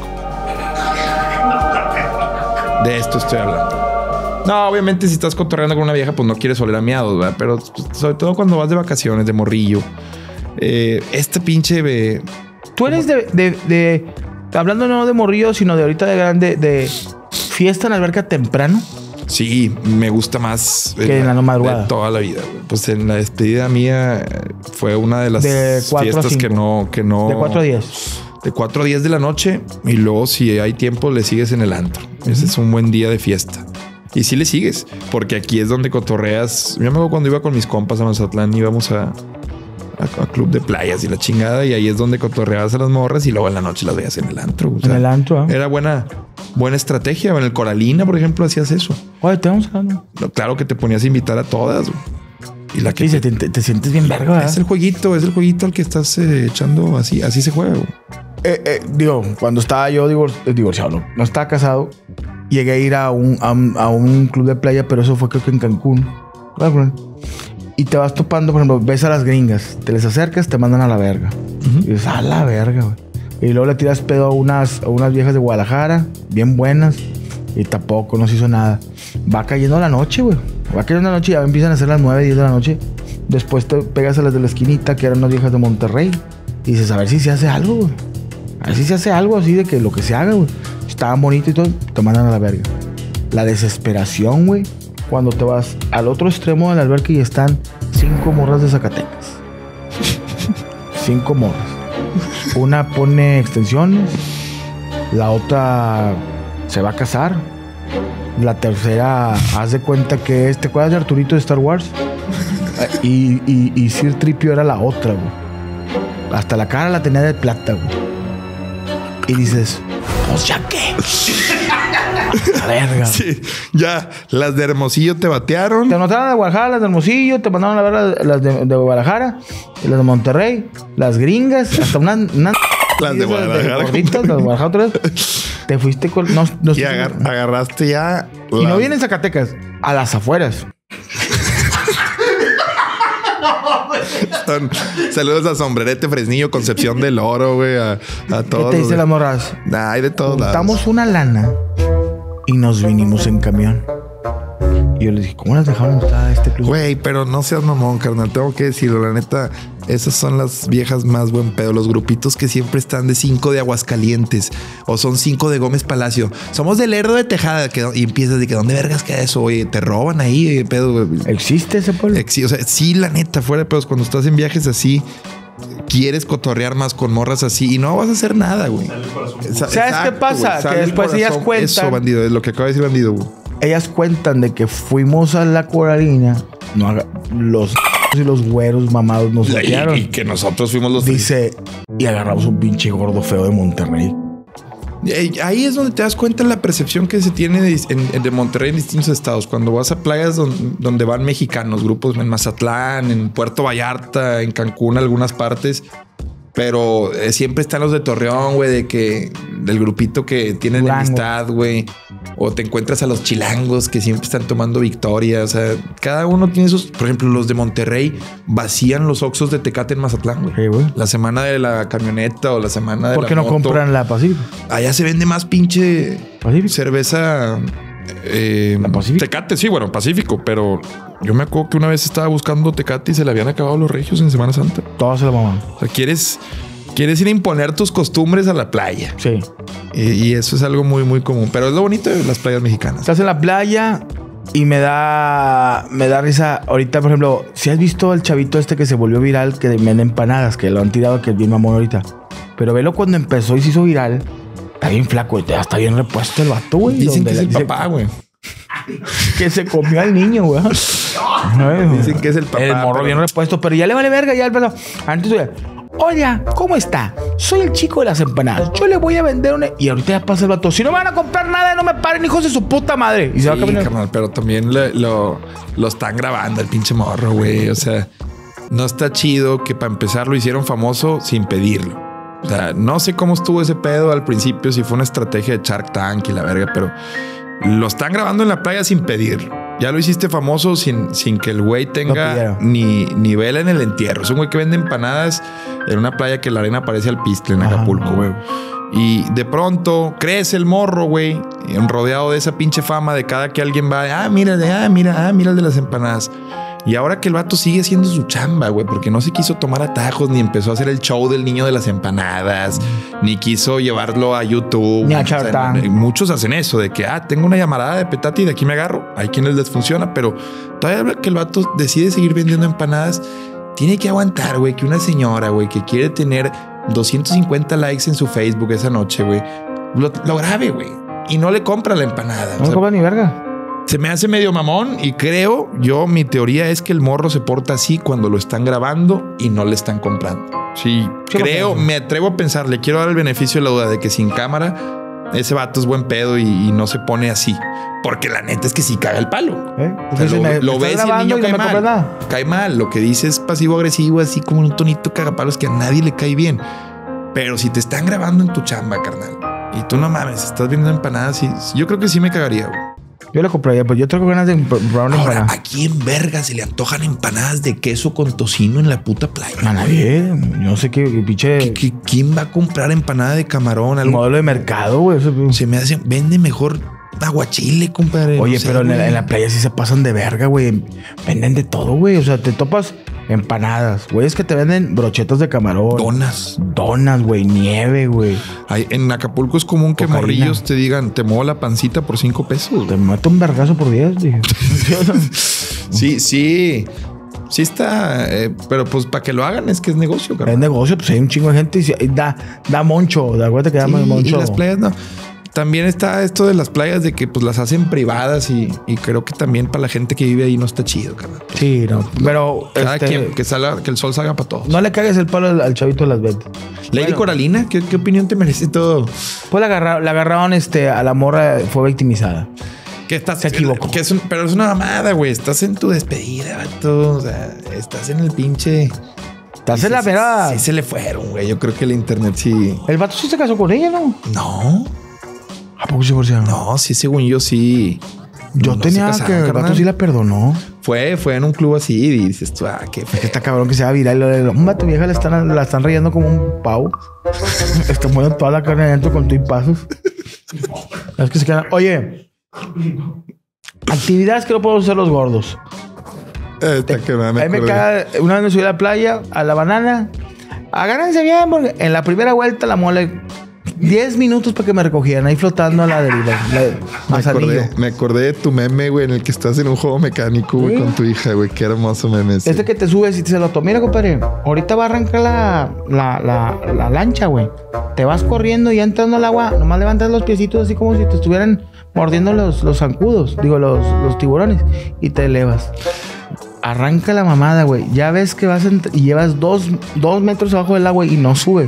De esto estoy hablando. No, obviamente si estás cotorreando con una vieja, pues no quieres oler a miados, ¿verdad? Pero sobre todo cuando vas de vacaciones, de morrillo. Esta pinche... Tú eres de hablando no de morrillo, sino de ahorita de grande, de fiesta en la alberca temprano. Sí, me gusta más que en la madrugada. De toda la vida, güey. Pues en la despedida mía fue una de las fiestas que no. De 4 a 10. De 4 a 10 de la noche. Y luego, si hay tiempo, le sigues en el antro. Ese es un buen día de fiesta. Y sí le sigues, porque aquí es donde cotorreas. Yo me acuerdo cuando iba con mis compas a Mazatlán, íbamos a club de playas y la chingada, y ahí es donde cotorreabas a las morras y luego en la noche las veías en el antro. O sea, en el antro, era buena estrategia. En el Coralina, por ejemplo, hacías eso. Oye, te vamos ganando. Claro que te ponías a invitar a todas. Y la que sí, te sientes bien verga, ¿verdad? Es el jueguito al que estás echando. Así se juega. Digo, cuando estaba yo divorciado, no estaba casado, llegué a ir a un club de playa, pero eso fue creo que en Cancún. Y te vas topando, por ejemplo, ves a las gringas, te les acercas, te mandan a la verga. Y dices, a la verga, güey. Y luego le tiras pedo a unas viejas de Guadalajara, bien buenas, y tampoco no se hizo nada. Va cayendo la noche, güey. Va cayendo la noche y ya empiezan a ser las 9, 10 de la noche. Después te pegas a las de la esquinita, que eran unas viejas de Monterrey. Y dices, a ver si se hace algo, güey. A ver si se hace algo así de que lo que se haga, güey. Estaban bonitos y todo, te mandan a la verga. La desesperación, güey. Cuando te vas al otro extremo del albergue y están 5 morras de Zacatecas. 5 morras. Una pone extensiones. La otra se va a casar. La tercera, haz de cuenta que ¿te acuerdas de Arturito de Star Wars? Y Sir Tripio era la otra, güey. Hasta la cara la tenía de plata, güey. Y dices, pues ya qué. A verga. Sí, ya, las de Hermosillo te batearon. Te notaron de Guadalajara, las de Hermosillo, te mandaron a ver las de Guadalajara, las de Monterrey, las gringas, hasta una las de Guadalajara. Gorditas, las de Guadalajara otra vez. Te fuiste con. Y agarraste ya. Y no vienen Zacatecas, a las afueras. Saludos a Sombrerete, Fresnillo, Concepción del Oro, güey, a todos. ¿Qué te dice las morras? Hay de todos lados. Juntamos una lana y nos vinimos en camión. Y yo les dije, ¿cómo las dejaron entrar a este club? Güey, pero no seas mamón, carnal. Tengo que decirlo, la neta. Esas son las viejas más buen pedo. Los grupitos que siempre están de 5 de Aguascalientes o son 5 de Gómez Palacio. Somos del Lerdo de Tejada. Y empiezas de que ¿dónde vergas queda eso? Oye, te roban ahí, pedo. ¿Existe ese pueblo? O sea, sí, la neta, fuera de pedos. Cuando estás en viajes así, quieres cotorrear más con morras así y no vas a hacer nada, güey. ¿Sabes qué pasa? Que después ellas cuentan. Eso, bandido, es lo que acaba de decir bandido, güey. Ellas cuentan de que fuimos a la Coralina. Los y los güeros mamados nos bloquearon. Y que nosotros fuimos los... Dice, y agarramos un pinche gordo feo de Monterrey. Ahí es donde te das cuenta la percepción que se tiene de Monterrey en distintos estados. Cuando vas a playas donde van mexicanos, grupos en Mazatlán, en Puerto Vallarta, en Cancún, algunas partes. Pero siempre están los de Torreón, güey, del grupito que tienen Durango, amistad, güey. O te encuentras a los chilangos que siempre están tomando victoria. O sea, cada uno tiene sus... Por ejemplo, los de Monterrey vacían los Oxxos de Tecate en Mazatlán, güey. Sí, güey. La semana de la camioneta o la semana de la moto. ¿Por qué no compran la Pacífico? Allá se vende más pinche ¿Pacífico? Cerveza... ¿La Pacífico? Tecate, sí, bueno, Pacífico. Pero yo me acuerdo que una vez estaba buscando Tecate y se le habían acabado los regios en Semana Santa. Todas se la maman. O sea, quieres ir a imponer tus costumbres a la playa. Sí. Y eso es algo muy, muy común. Pero es lo bonito de las playas mexicanas. Estás en la playa Y me da risa. Ahorita, por ejemplo, si has visto al chavito este que se volvió viral, que vende empanadas, que lo han tirado, que es bien mamón ahorita. Pero velo cuando empezó y se hizo viral. Está bien flaco, ya está bien repuesto el vato, güey. Dicen que es el papá, güey. Que se comió al niño, güey. Dicen que es el papá. El morro bien repuesto, pero ya le vale verga, ya empezó. Antes, oiga, ¿cómo está? Soy el chico de las empanadas. Yo le voy a vender una... Y ahorita ya pasa el vato. Si no me van a comprar nada, no me paren, hijos de su puta madre. Y se va a caminar. Carnal, pero también lo están grabando el pinche morro, güey. O sea, no está chido que para empezar lo hicieron famoso sin pedirlo. O sea, no sé cómo estuvo ese pedo al principio, si fue una estrategia de Shark Tank y la verga, pero lo están grabando en la playa sin pedirlo. Ya lo hiciste famoso sin que el güey tenga ni vela en el entierro. Es un güey que vende empanadas en una playa que la arena parece alpiste en Acapulco, güey. Y de pronto crece el morro, güey, rodeado de esa pinche fama de cada que alguien va, mira el de las empanadas. Y ahora que el vato sigue haciendo su chamba, güey, porque no se quiso tomar atajos, ni empezó a hacer el show del niño de las empanadas, ni quiso llevarlo a YouTube. Ni a Shark Tank. Muchos hacen eso, de que, tengo una llamarada de petate y de aquí me agarro. Hay quienes les funciona, pero todavía que el vato decide seguir vendiendo empanadas, tiene que aguantar, güey, que una señora, güey, que quiere tener 250 likes en su Facebook esa noche, güey, lo grabe, güey, y no le compra la empanada. No compra ni verga. Se me hace medio mamón y mi teoría es que el morro se porta así cuando lo están grabando y no le están comprando. Sí, me atrevo a pensar, le quiero dar el beneficio de la duda de que sin cámara ese vato es buen pedo y no se pone así. Porque la neta es que sí caga el palo. O sea, lo ves y el niño cae mal. Lo que dice es pasivo-agresivo, así como un tonito cagapalos que a nadie le cae bien. Pero si te están grabando en tu chamba, carnal, y tú no mames, estás viendo empanadas, yo creo que sí me cagaría, güey. Yo la compraría, pues yo tengo ganas de probar una empanada. ¿A quién verga se le antojan empanadas de queso con tocino en la puta playa? A nadie. Yo no sé qué pinche... ¿Quién va a comprar empanada de camarón? El modelo de mercado, güey. Se me hace... Vende mejor aguachile, compadre. Oye, pero en la playa sí se pasan de verga, güey. Venden de todo, güey. O sea, te topas empanadas, güey. Es que te venden brochetas de camarón. Donas, güey. Nieve, güey. En Acapulco es común que morrillos te digan, te muevo la pancita por 5 pesos. Te mato un vergazo por 10, dije. Sí está, pero pues para que lo hagan es que es negocio, cabrón. Es negocio, pues hay un chingo de gente y da moncho. ¿De acuerdo que da moncho? Y las playas no. También está esto de las playas de que pues las hacen privadas y creo que también para la gente que vive ahí no está chido, carnal. Sí, no. Pero cada quien que el sol salga para todos. No le cagues el palo al chavito de las ventas. Lady Coralina, ¿qué opinión te merece todo? Pues la agarraron a la morra, fue victimizada. Se equivocó. Pero es una mamada, güey. Estás en tu despedida, vato. O sea, estás en el pinche... Estás en la verdad. Sí se le fueron, güey. Yo creo que el internet sí... El vato sí se casó con ella, ¿no? No. ¿A poco se divorciaron? No, sí, según yo sí. Yo tenía que el vato sí la perdonó. Fue en un club así y dices tú, qué fe. Está cabrón que sea viral. Un vato vieja la están rayando como un pavo. Está poniendo toda la carne adentro con tu y pasos. Es que se quedan. Oye, actividades que no podemos hacer los gordos. Ahí me caga. Una vez me subí a la playa, a la banana. Agárrense bien, porque en la primera vuelta la mole 10 minutos para que me recogieran ahí flotando a la deriva. Me acordé de tu meme, güey, en el que estás en un juego mecánico, güey, con tu hija, güey. Qué hermoso meme ese. Que te subes y te se lo tomas. Mira, compadre, ahorita va a arrancar la lancha, güey. Te vas corriendo y ya entrando al agua, nomás levantas los piecitos así como si te estuvieran mordiendo los zancudos, digo, los tiburones, y te elevas. Arranca la mamada, güey. Ya ves que vas y llevas 2 metros abajo del agua y no subes.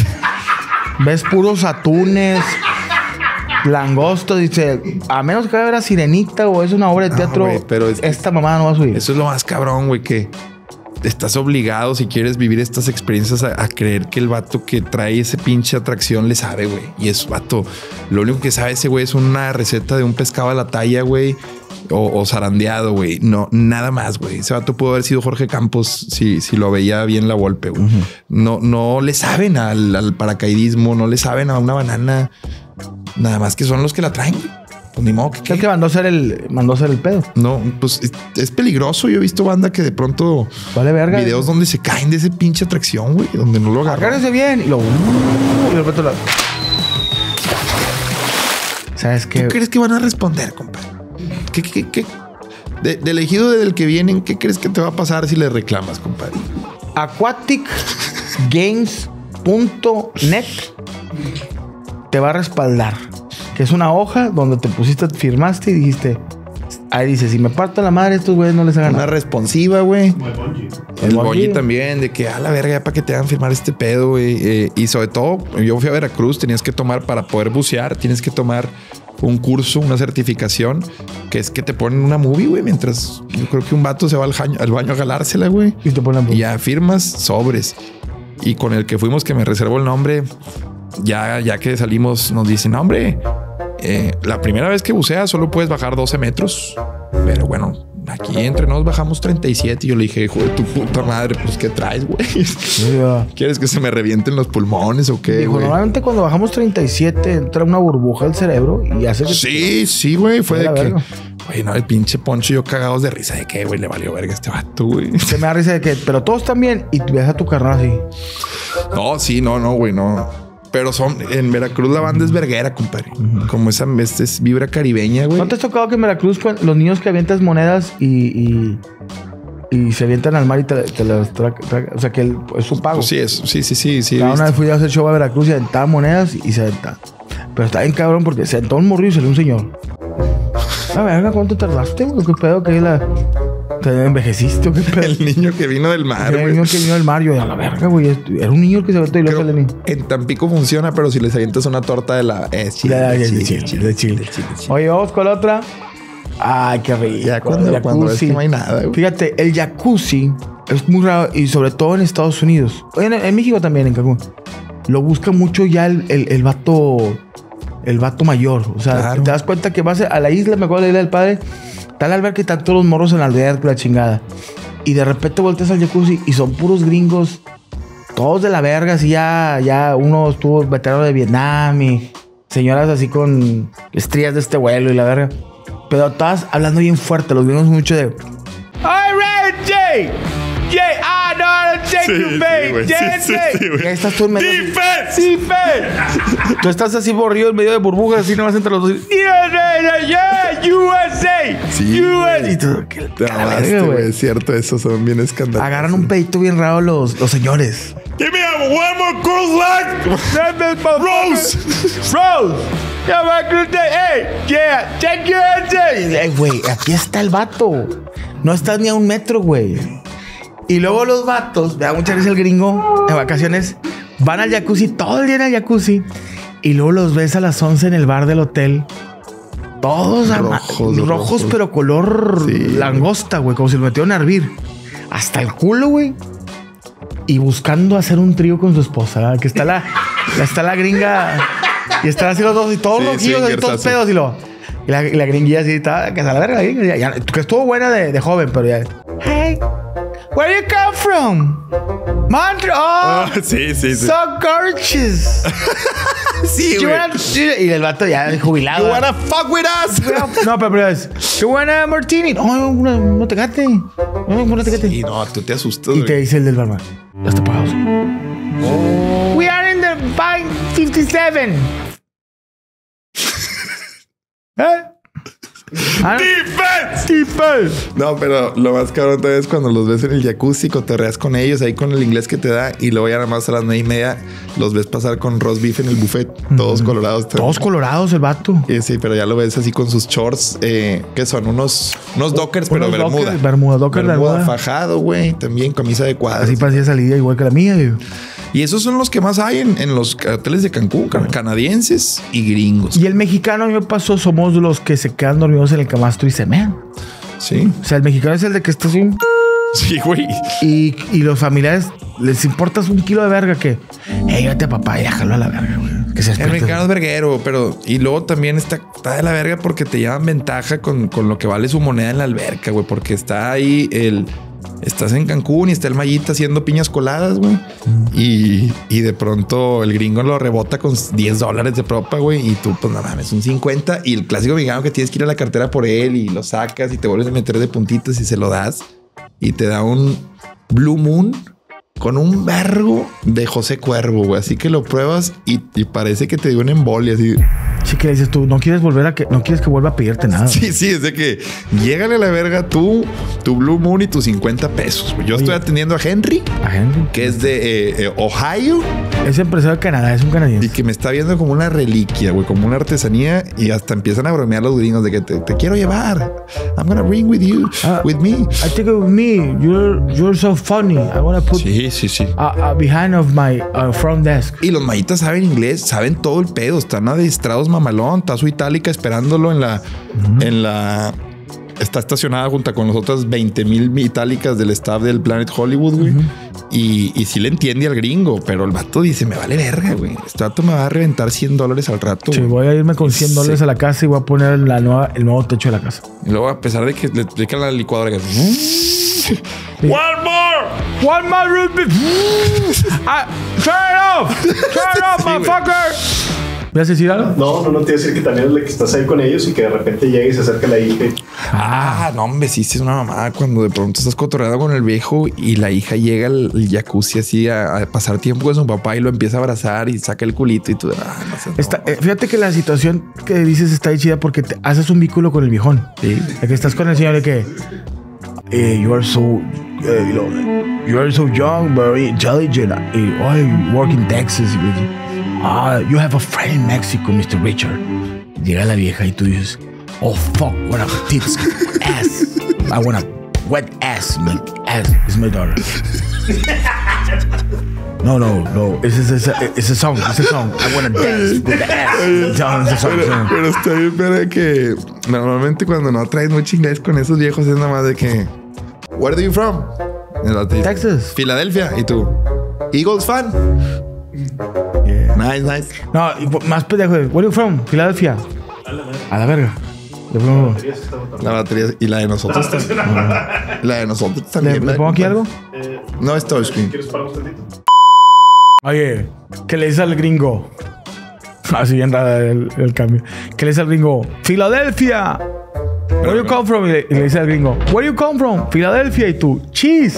Ves puros atunes, langostos. Dice, a menos que vaya a Sirenita o es una obra de teatro, wey, pero esta mamada no va a subir. Eso es lo más cabrón, güey, que estás obligado, si quieres vivir estas experiencias, a creer que el vato que trae ese pinche atracción le sabe, güey. Y es vato. Lo único que sabe ese güey es una receta de un pescado a la talla, güey. O zarandeado, güey. No, nada más, güey. Ese vato pudo haber sido Jorge Campos si lo veía bien la Volpe, güey. No le saben al paracaidismo, no le saben a una banana. Nada más que son los que la traen, güey. Pues ni modo que... que mandó a hacer el pedo. No, pues es peligroso. Yo he visto banda que de pronto... Vale verga. Videos donde se caen de ese pinche atracción, güey. Donde no lo agarran. Agárrense bien. Y luego... y de repente ¿Sabes qué? ¿Tú crees que van a responder, compadre? ¿Qué? Del ejido del que vienen, ¿qué crees que te va a pasar si le reclamas, compadre? aquaticgames.net te va a respaldar. Que es una hoja donde te pusiste, firmaste y dijiste... Ahí dice, si me parto la madre, estos güeyes no les hagan nada. Una responsiva, güey. El Bonji también, de que a la verga, ya para que te hagan firmar este pedo, güey. Y sobre todo, yo fui a Veracruz, tenías que tomar, para poder bucear, tienes que tomar un curso, una certificación, que es que te ponen una movie, güey, mientras yo creo que un vato se va al baño a jalársela, güey. Y te ponen y ya firmas sobres. Y con el que fuimos, que me reservo el nombre, ya que salimos, nos dicen, hombre... la primera vez que buceas solo puedes bajar 12 metros. Pero bueno, aquí entre nos bajamos 37. Y yo le dije, hijo de tu puta madre, pues ¿qué traes, güey? ¿Quieres que se me revienten los pulmones o qué? Dijo, normalmente cuando bajamos 37 entra una burbuja al cerebro y hace que... Sí, güey. Fue de que... Güey, no, el pinche Poncho y yo cagados de risa de que, güey, le valió verga a este vato, güey. Se me da risa de que... Pero todos también. Y ves a tu carnal así. No, sí, no, güey, no. Pero en Veracruz la banda es verguera, compadre. Como esa es vibra caribeña, güey. ¿No te has tocado que en Veracruz los niños que avientas monedas y se avientan al mar y te las o sea, que es su pago? Pues sí. Una vez fui a hacer show a Veracruz y aventaba monedas y se aventaba. Pero está bien cabrón porque se aventó un morrillo y salió un señor. A ver, ¿cuánto tardaste, güey? ¿Qué pedo? ¿Qué la... ¿Te envejeciste o qué pedo? El niño que vino del mar, güey. El niño que vino del mar, yo a la verga, güey. Era un niño que se aventó y luego sale. En Tampico funciona, pero si les avientas una torta de la... de chile. Oye, vamos con la otra. Ay, qué rico. Ya cuando ves que no hay nada, güey. Fíjate, el jacuzzi es muy raro y sobre todo en Estados Unidos. Oye, en México también, en Cancún. Lo busca mucho ya el vato mayor. O sea, claro. Te das cuenta que vas a la isla, me acuerdo de la isla del padre... Está la alberca y están todos los morros en la alberca, la chingada. Y de repente volteas al jacuzzi y son puros gringos. Todos de la verga, así ya uno estuvo veterano de Vietnam y señoras así con estrías de este vuelo y la verga. Pero todas hablando bien fuerte, los gringos mucho de... ¡Ay, Red J! No, take you, babe. Sí, y ahí estás tú en medio. ¡Defense! Tú estás así borrido en medio de burbujas, así nomás entre los dos. ¡Yeah! USA! Sí, USA. Y todo, ¿qué güey? Es cierto, esos son bien escandalosos. Agarran un pedito bien raro los señores. Give me one more cruise leg. Rose. Yeah, take your answer. Güey, aquí está el vato. No estás ni a 1 metro, güey. Y luego los vatos, me da muchas veces el gringo en vacaciones, van al jacuzzi todo el día en el jacuzzi. Y luego los ves a las 11 en el bar del hotel. Todos rojos, pero color langosta, güey. Como si lo metieron a hervir. Hasta el culo, güey. Y buscando hacer un trío con su esposa, ¿verdad? Que está la gringa. Y están así los dos y todos rojillos y todos pedos. Y la gringuilla así está, que se la verga la gringa. Ya, que estuvo buena de joven, pero ya. Hey, where you come from? Montreal. Oh, sí. So gorgeous. Sí, güey. Y el vato ya jubilado. You wanna fuck with us? No, pero es. You wanna martini? No, no te gate. No te gate. Sí, no, tú te asustas. Y te dice el del barman. Ya está pagado. Oh. We are in the 557. Defense. No, pero lo más cabrón todavía es cuando los ves en el jacuzzi, cotorreas con ellos ahí con el inglés que te da y luego ya nada más a las 9:30 los ves pasar con roast beef en el buffet, todos colorados. Todos colorados el vato. Sí, pero ya lo ves así con sus shorts, que son unos dockers, pero bermuda. Bermuda fajado, güey. También camisa de cuadros. Así parecía salida igual que la mía, güey. Y esos son los que más hay en los hoteles de Cancún, canadienses y gringos. Y el mexicano, a mí me pasó, somos los que se quedan dormidos en el camastro y se mean. Sí. O sea, el mexicano es el de que está así. Sí, güey. Y los familiares les importas 1 kilo de verga que... vete a papá y déjalo a la verga, güey. Que se el mexicano es verguero, pero... Y luego también está de la verga porque te llevan ventaja con lo que vale su moneda en la alberca, güey. Porque está ahí Estás en Cancún y está el Mayita haciendo piñas coladas, güey. Y de pronto el gringo lo rebota con $10 de propa, güey. Y tú, pues nada mames, un 50. Y el clásico mexicano que tienes que ir a la cartera por él y lo sacas y te vuelves a meter de puntitas y se lo das. Y te da un Blue Moon con un vergo de José Cuervo, güey. Así que lo pruebas y parece que te dio una embolia, así. Sí, que le dices tú, no quieres que vuelva a pedirte nada. Sí, es de que llégale a la verga tú, tu Blue Moon y tus 50 pesos. Yo estoy atendiendo a Henry, que es de Ohio. Es empresario de Canadá, es un canadiense. Y que me está viendo como una reliquia, güey, como una artesanía. Y hasta empiezan a bromear los gringos de que te quiero llevar. I'm gonna bring with you, with me. I take it with me. You're so funny. I wanna put sí. behind of my front desk. Y los mayitas saben inglés, saben todo el pedo. Están adiestrados mamalón. Está su itálica esperándolo en la... Está estacionada junto con las otras 20,000 itálicas del staff del Planet Hollywood, güey. Y sí le entiende al gringo, pero el vato dice, me vale verga, güey. Este vato me va a reventar $100 al rato. Sí, voy a irme con $100 a la casa y voy a poner el nuevo techo de la casa. Y luego, a pesar de que le explican la licuadora, que... One more root beer. Turn it off, motherfucker. ¿Me vas a decir algo? No, te iba a decir que también es la que estás ahí con ellos y que de repente llega y se acerca la hija. No, hombre, sí, es una mamada cuando de pronto estás cotorreando con el viejo y la hija llega al jacuzzi así a pasar tiempo con su papá y lo empieza a abrazar y saca el culito y tú... no sé, fíjate que la situación que dices está ahí chida porque te haces un vínculo con el viejón. Sí. De que estás con el señor de que... you are so... you are so young, very intelligent. I work in Texas. You have a friend in Mexico, Mr. Richard. Llega la vieja y tú dices, oh fuck, what a tits ass. I want a wet ass. My ass is my daughter. No. It's a song. I want to dance with the ass. Pero está bien, pero que normalmente cuando no traes mucho inglés con esos viejos es nada más de que, where are you from? Texas. Filadelfia. ¿Y tú? Eagles fan. Yeah. Nice. No, más pendejo. Where are you from? Filadelfia. A la verga. La batería y la de nosotros también. La de nosotros también. ¿Le pongo aquí algo? No es touchscreen. ¿Quieres parar un tantito? Oye, ¿qué le dice al gringo? Así bien rara el cambio. ¿Qué le dice al gringo? Filadelfia. Where you come from? Y le dice al gringo, where you come from? Filadelfia. Y tú, cheese.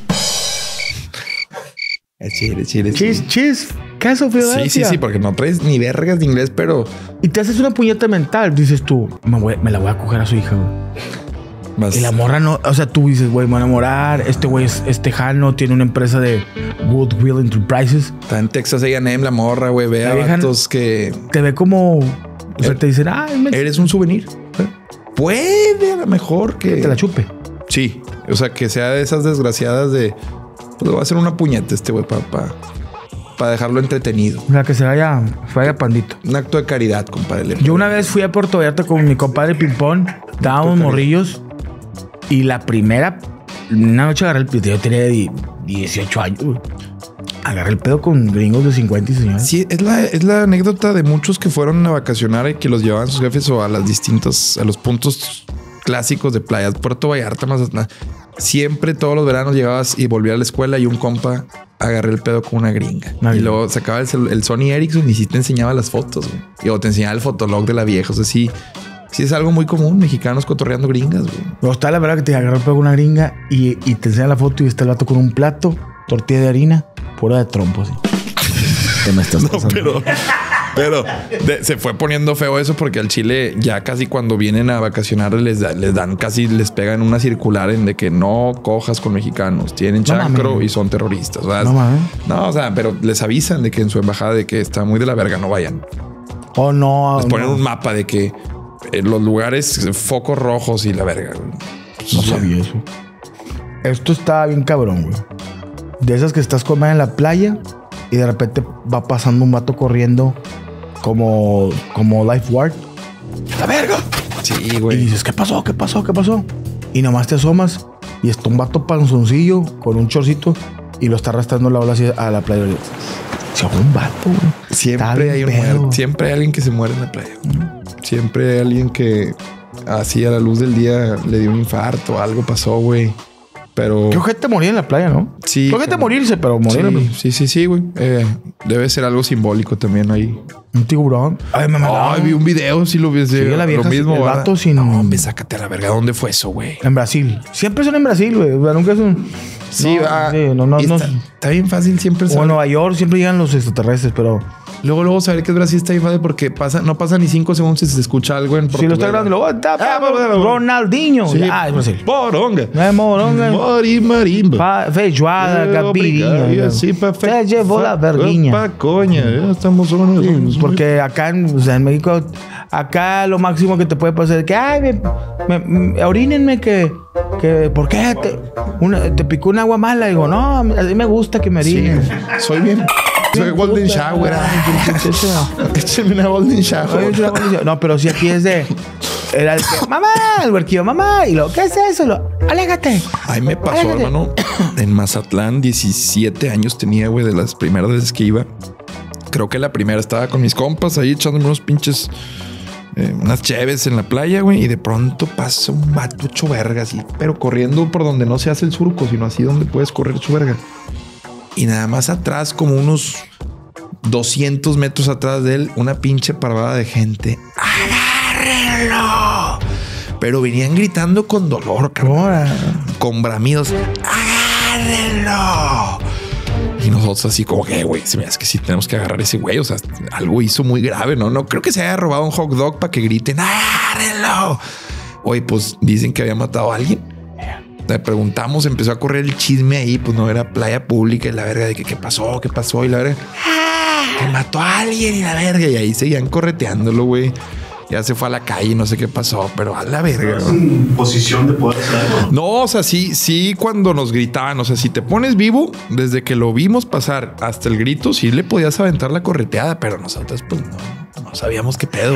Chile. Cheese. Queso, Filadelfia. Sí, porque no traes ni vergas de inglés, pero... Y te haces una puñeta mental. Dices tú, me la voy a coger a su hija, güey. Y la morra no... O sea, tú dices, güey, me voy a enamorar. Este güey es tejano. Tiene una empresa de Goodwill Enterprises. Está en Texas A&M la morra, güey. Ve a vatos que... Te ve como... O sea, te dicen, eres un souvenir. Puede a lo mejor que... te la chupe. Sí. O sea, que sea de esas desgraciadas de... Pues le voy a hacer una puñeta este güey para dejarlo entretenido. O sea, que se vaya pandito. Un acto de caridad, compadre. Yo una vez fui a Puerto Vallarta con mi compadre Pimpón. Dábamos morrillos. Y la primera... Una noche agarré el pedo. Yo tenía 18 años, güey. Agarré el pedo con gringos de 50 y señores. Sí, es la anécdota de muchos que fueron a vacacionar y que los llevaban sus jefes o a los puntos clásicos de playas. Puerto Vallarta, Mazatlán. Siempre todos los veranos llegabas y volvías a la escuela y un compa agarré el pedo con una gringa. Y luego sacaba el Sony Ericsson y sí te enseñaba las fotos, güey. O te enseñaba el fotolog de la vieja. O sea, sí es algo muy común. Mexicanos cotorreando gringas, güey. Me gusta la verdad que te agarró el pedo con una gringa y te enseña la foto y está el vato con un plato, tortilla de harina, pura de trompo, sí. ¿Qué me estás pasando? Pero se fue poniendo feo eso porque al Chile ya casi cuando vienen a vacacionar les dan casi les pegan una circular en de que no cojas con mexicanos, tienen chancro y son terroristas. O sea, o sea, pero les avisan de que en su embajada de que está muy de la verga, no vayan. Oh, no. Les ponen un mapa de que los lugares, focos rojos y la verga. No sabía eso. Esto está bien cabrón, güey. De esas que estás comiendo en la playa y de repente va pasando un vato corriendo como lifeguard. ¡La verga! Sí, güey. Y dices, ¿qué pasó? Y nomás te asomas y está un vato panzoncillo con un chorcito y lo está arrastrando la ola así a la playa. Se ahogó un vato, güey. Siempre hay alguien que se muere en la playa. Siempre hay alguien que así a la luz del día le dio un infarto, algo pasó, güey. Pero... Qué ojete morir en la playa, ¿no? Sí. Qué ojete morirse, pero morir. Sí, güey. Debe ser algo simbólico también ahí. Un tiburón. Ay, vi un video, sí lo vi. Sí, la vieja, lo mismo, el ¿verdad? vato sin... No, me sácate a la verga. ¿Dónde fue eso, güey? En Brasil. Siempre son en Brasil, güey. O sea, nunca es un... Sí, no. Está bien fácil siempre. O en Nueva York siempre llegan los extraterrestres, pero... Luego saber que es Brasil está bien fácil porque no pasa ni 5 segundos si se escucha algo en portugués. Si lo está grabando, luego... Ronaldinho. Sí. Es Brasil. Moronga. Moronga. Marimba. Feijoada, capirinha. Sí, perfecto. Se llevó la verguinha. Pacoña. Estamos unos... Porque acá en México, acá lo máximo que te puede pasar es que, ay, orínenme que ¿por qué? Te picó un agua mala. Digo, no, a mí me gusta que me orinen. Sí, soy bien... Soy Golden Shower. Échame una Golden Shower. No, pero si aquí es de... Era el que, mamá, el huerquillo, mamá. Y lo, ¿qué es eso? Aléjate. Ay, me pasó, hermano. En Mazatlán, 17 años tenía, güey, de las primeras veces que iba. Creo que la primera estaba con mis compas ahí echándome unos pinches... unas cheves en la playa, güey. Y de pronto pasa un vato hecho verga así. Pero corriendo por donde no se hace el surco, sino así donde puedes correr hecho verga. Y nada más atrás, como unos 200 metros atrás de él, una pinche parvada de gente. ¡Agárrenlo! Pero venían gritando con dolor, cabrón. Con bramidos. ¡Agárrenlo! Y nosotros así como que, güey, es que sí tenemos que agarrar a ese güey. O sea, algo hizo muy grave, ¿no? No creo que se haya robado un hot dog para que griten ¡agárrenlo! Oye, pues dicen que había matado a alguien. Le preguntamos, empezó a correr el chisme ahí, pues no era playa pública y la verga de que qué pasó y la verga que mató a alguien y la verga y ahí seguían correteándolo, güey. Ya se fue a la calle, no sé qué pasó, pero a la verga. ¿Es en posición de poder hacer algo? No, o sea, sí, cuando nos gritaban, o sea, si te pones vivo, desde que lo vimos pasar hasta el grito, sí le podías aventar la correteada, pero nosotros pues no sabíamos qué pedo.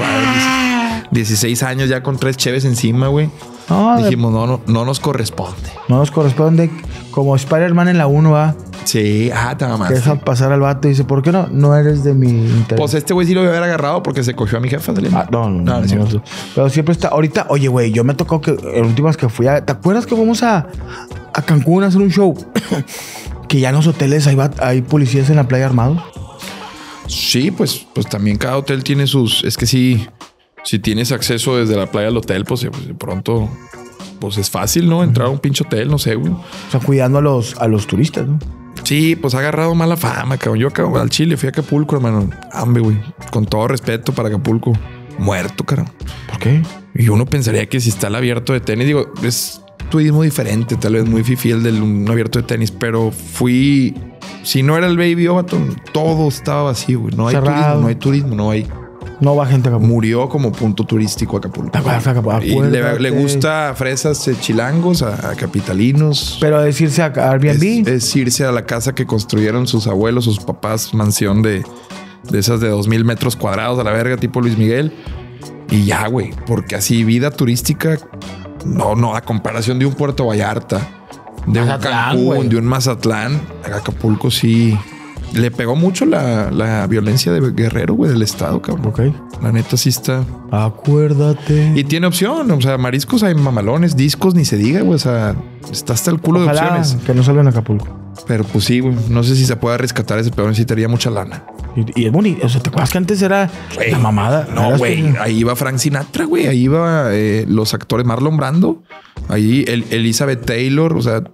16 años ya con 3 cheves encima, güey. Dijimos, no nos corresponde. No nos corresponde. Como Spider-Man en la 1, ¿va? Sí, te mamás. Deja pasar al vato y dice, ¿por qué no? No eres de mi interés. Pues este güey sí lo iba a haber agarrado porque se cogió a mi jefa. No. Pero siempre está... Ahorita, oye, güey, yo me tocó que... En últimas que fui a... ¿Te acuerdas que fuimos a Cancún a hacer un show? Que ya en los hoteles hay policías en la playa armados. Sí, pues también cada hotel tiene sus... Es que sí... Si tienes acceso desde la playa al hotel, pues de pronto, pues es fácil, ¿no? Entrar a un pinche hotel, no sé, güey. O sea, cuidando a los turistas, ¿no? Sí, pues ha agarrado mala fama, cabrón. Yo acá al Chile fui a Acapulco, hermano. Hambre, güey. Con todo respeto para Acapulco. Muerto, cabrón. ¿Por qué? Y uno pensaría que si está el abierto de tenis, digo, es turismo diferente, tal vez muy fiel del un abierto de tenis, pero fui... Si no era el Baby Ovaton, todo estaba vacío, güey. No hay turismo, no hay... No va gente a Acapulco. Murió como punto turístico Acapulco. Y le gusta fresas chilangos, a capitalinos. Pero es irse a Airbnb. Es irse a la casa que construyeron sus abuelos, sus papás, mansión de esas de 2,000 metros cuadrados a la verga, tipo Luis Miguel. Y ya, güey, porque así vida turística, no, a comparación de un Puerto Vallarta, de Mazatlán, un Cancún, güey, de un Mazatlán, Acapulco sí... Le pegó mucho la violencia de Guerrero, güey, del estado, cabrón. Ok. La neta sí está... Acuérdate. Y tiene opción. O sea, mariscos hay mamalones, discos, ni se diga, güey. O sea, está hasta el culo. Ojalá de opciones. Que no salgan a Acapulco. Pero pues sí, güey. No sé si se pueda rescatar ese pedo. Necesitaría mucha lana. Y es bonito. O sea, ¿te acuerdas que antes era la mamada? No, güey. Ahí iba Frank Sinatra, güey. Ahí iba los actores Marlon Brando. Ahí Elizabeth Taylor. O sea...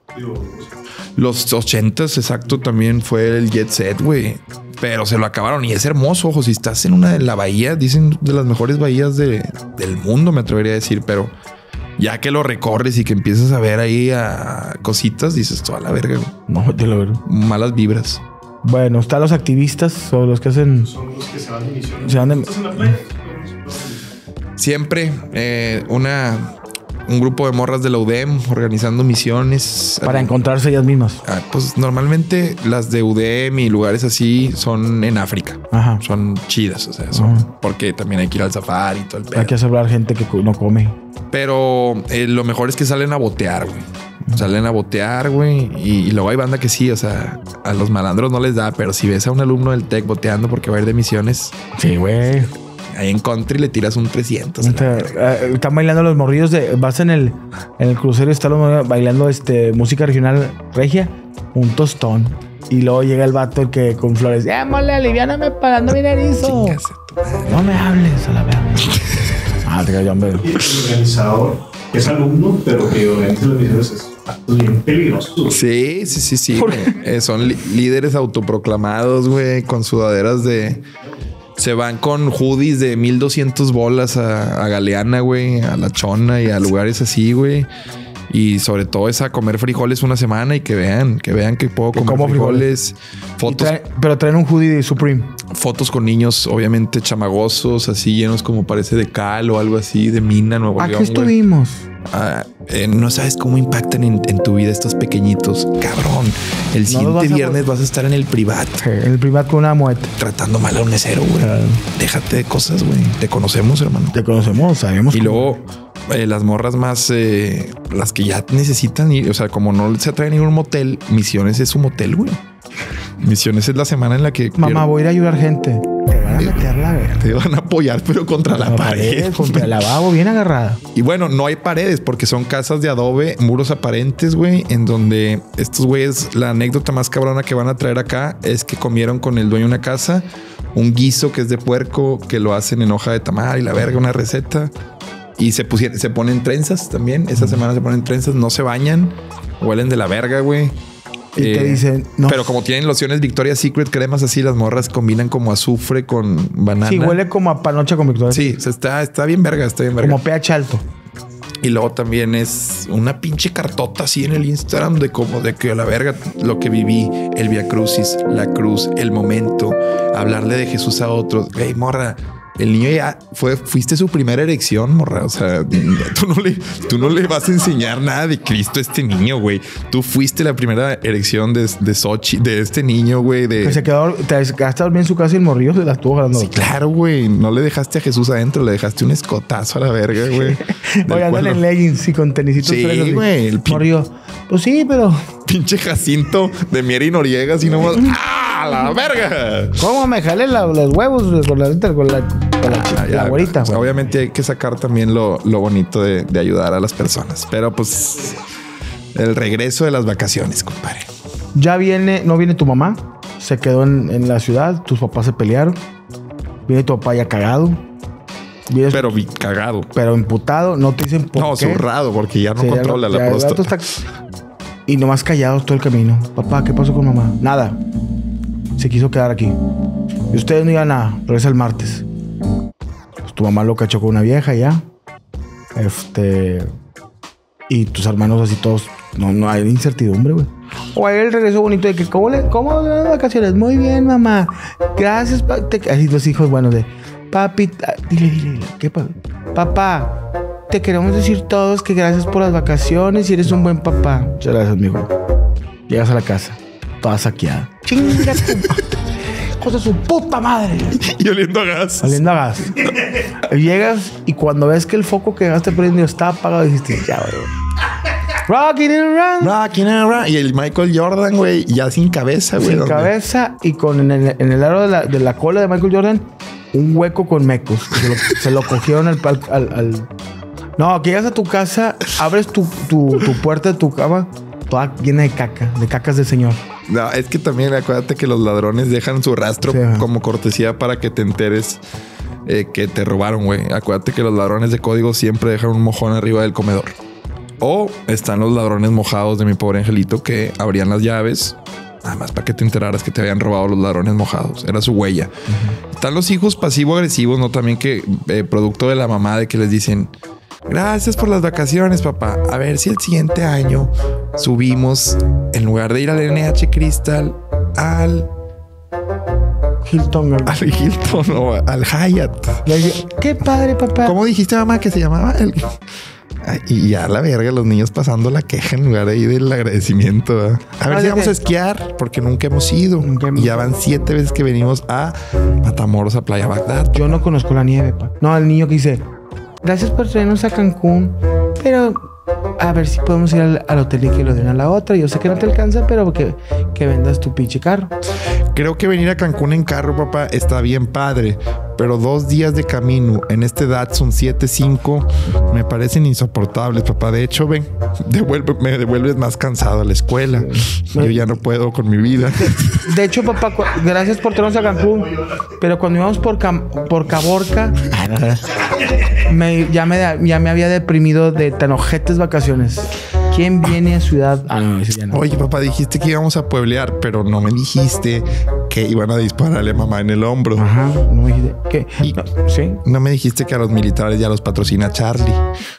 Los 80s, exacto, también fue el Jet Set, güey. Pero se lo acabaron y es hermoso, ojo. Si estás en una de la bahía, dicen de las mejores bahías del mundo, me atrevería a decir. Pero ya que lo recorres y que empiezas a ver ahí a cositas, dices toda la verga, güey. No, te lo veo. Malas vibras. Bueno, están los activistas o los que hacen... Son los que se van de misiones. Se van de... ¿Estás en la playa? Siempre un grupo de morras de la UDEM organizando misiones. Para encontrarse ellas mismas. Pues normalmente las de UDEM y lugares así son en África. Ajá. Son chidas, o sea, son porque también hay que ir al safari y todo el pedo. Hay que asegurar gente que no come. Pero lo mejor es que salen a botear, güey. Salen a botear, güey. Y luego hay banda que sí, o sea, a los malandros no les da, pero si ves a un alumno del TEC boteando porque va a ir de misiones. Sí, güey. Ahí en country le tiras un 300. Están bailando los morrillos vas en el crucero y están los morrillos bailando música regional regia, un tostón. Y luego llega el vato que con flores. Mole, aliviáname pagando mi erizo. No me hables a la verga. Te cayó, hombre. El organizador es alumno, pero que organiza las misiones es bien peligroso. Sí. Son líderes autoproclamados, güey, con sudaderas de... Se van con hoodies de 1200 bolas a Galeana, güey, a La Chona y a lugares así, güey. Y sobre todo es a comer frijoles una semana y que vean que puedo comer frijoles. Fotos. Pero traen un hoodie de Supreme. Fotos con niños, obviamente chamagosos, así llenos como parece de cal o algo así, de mina, Nuevo León. Aquí estuvimos. No sabes cómo impactan en tu vida estos pequeñitos. Cabrón, el siguiente viernes vas a estar en el privat. En el privat con una muerte. Tratando mal a un mesero, güey. Déjate de cosas, güey. Te conocemos, hermano. Te conocemos, sabemos. Y luego... las morras más, las que ya necesitan ir, o sea, como no se atrae a ningún motel, Misiones es su motel, güey. Misiones es la semana en la que... Mamá, voy a ir a ayudar gente. Te van a meter la verga. Te van a apoyar, pero contra la pared. Contra el lavabo, bien agarrada. Y bueno, no hay paredes porque son casas de adobe, muros aparentes, güey, en donde estos güeyes, la anécdota más cabrona que van a traer acá es que comieron con el dueño de una casa un guiso que es de puerco, que lo hacen en hoja de tamal y la verga, una receta. Y se ponen trenzas también. Esta semana se ponen trenzas, no se bañan, huelen de la verga, güey. Y te dicen, no. Pero como tienen lociones Victoria's Secret, cremas así, las morras combinan como azufre con banana. Sí, huele como a panocha con Victoria's. Sí, está bien verga, está bien verga. Como pH alto. Y luego también es una pinche cartota así en el Instagram de que a la verga lo que viví, el Via Crucis, la cruz, el momento, hablarle de Jesús a otros. Güey, morra. El niño ya fuiste su primera erección, morra. O sea, tú no le vas a enseñar nada de Cristo a este niño, güey. Tú fuiste la primera erección de Sochi, de este niño, güey. Que se quedó, te quedaste dormido en su casa y el morrillo se la estuvo jalando. Sí, claro, güey. No le dejaste a Jesús adentro, le dejaste un escotazo a la verga, güey. Oye, andan en leggings y con tenisitos. Sí, güey. El morrillo. Pues sí, pero... Pinche Jacinto de Mier y Noriega, así nomás. ¡Ah, la verga! ¿Cómo me jalé los huevos con la güerita? Pues, obviamente hay que sacar también lo bonito de ayudar a las personas. Pero pues el regreso de las vacaciones, compadre. No viene tu mamá. Se quedó en la ciudad. Tus papás se pelearon. Viene tu papá ya cagado. Pero cagado. Pero imputado. No te dicen por qué. No, zurrado, porque ya no controla la próstata. Y nomás callado todo el camino. Papá, ¿qué pasó con mamá? Nada. Se quiso quedar aquí. Y ustedes no iban a regresa el martes. Pues tu mamá lo cachó con una vieja ya. Y tus hermanos así todos. No hay incertidumbre, güey. O hay el regreso bonito de que ¿cómo las vacaciones? Muy bien, mamá. Gracias. Así los hijos buenos de papi. Dile. ¿Qué pasa? Papá. Te queremos decir todos que gracias por las vacaciones y eres un buen papá. Muchas gracias, amigo. Llegas a la casa, toda saqueada. ¡Chinga tu cosa de su puta madre! Y oliendo a gas. Llegas y cuando ves que el foco que dejaste prendido está apagado, dijiste, ya, güey. Rockin' and run. Y el Michael Jordan, güey, ya sin cabeza, güey. Sin cabeza y con en el aro de la cola de Michael Jordan, un hueco con mecos. Se lo cogieron al No, que llegas a tu casa, abres tu puerta de tu cama, toda llena de cacas del Señor. No, es que también acuérdate que los ladrones dejan su rastro como cortesía para que te enteres que te robaron, güey. Acuérdate que los ladrones de código siempre dejan un mojón arriba del comedor. O están los ladrones mojados de Mi Pobre Angelito que abrían las llaves, nada más para que te enteraras que te habían robado los ladrones mojados. Era su huella. Uh-huh. Están los hijos pasivo-agresivos, ¿no? También que producto de la mamá de que les dicen... Gracias por las vacaciones, papá. A ver si el siguiente año subimos, en lugar de ir al NH Crystal, al Hilton. Al Hilton o al Hyatt. Qué padre, papá. ¿Cómo dijiste, mamá, que se llamaba? Y ya la verga, los niños pasando la queja en lugar ahí del agradecimiento. ¿Eh? A ver si vamos a esquiar, porque nunca hemos ido. Y ya van 7 veces que venimos a Matamoros, a Playa Bagdad. Yo no conozco la nieve, papá. No, el niño que dice... Gracias por traernos a Cancún, pero a ver si podemos ir al hotel y que lo den a la otra. Yo sé que no te alcanza, pero que vendas tu pinche carro. Creo que venir a Cancún en carro, papá, está bien padre, pero 2 días de camino en este Datsun 7.5 me parecen insoportables, papá. De hecho, ven, me devuelves más cansado a la escuela. Yo ya no puedo con mi vida. De hecho, papá, gracias por traernos a Cancún. Pero cuando íbamos por Caborca, ya me había deprimido de tan ojetes vacaciones. ¿Quién viene a ciudad? No, ya no. Oye, papá, dijiste que íbamos a pueblear, pero no me dijiste que iban a dispararle a mamá en el hombro. Ajá, no me dijiste. ¿Qué? ¿Sí? No me dijiste que a los militares ya los patrocina Charlie.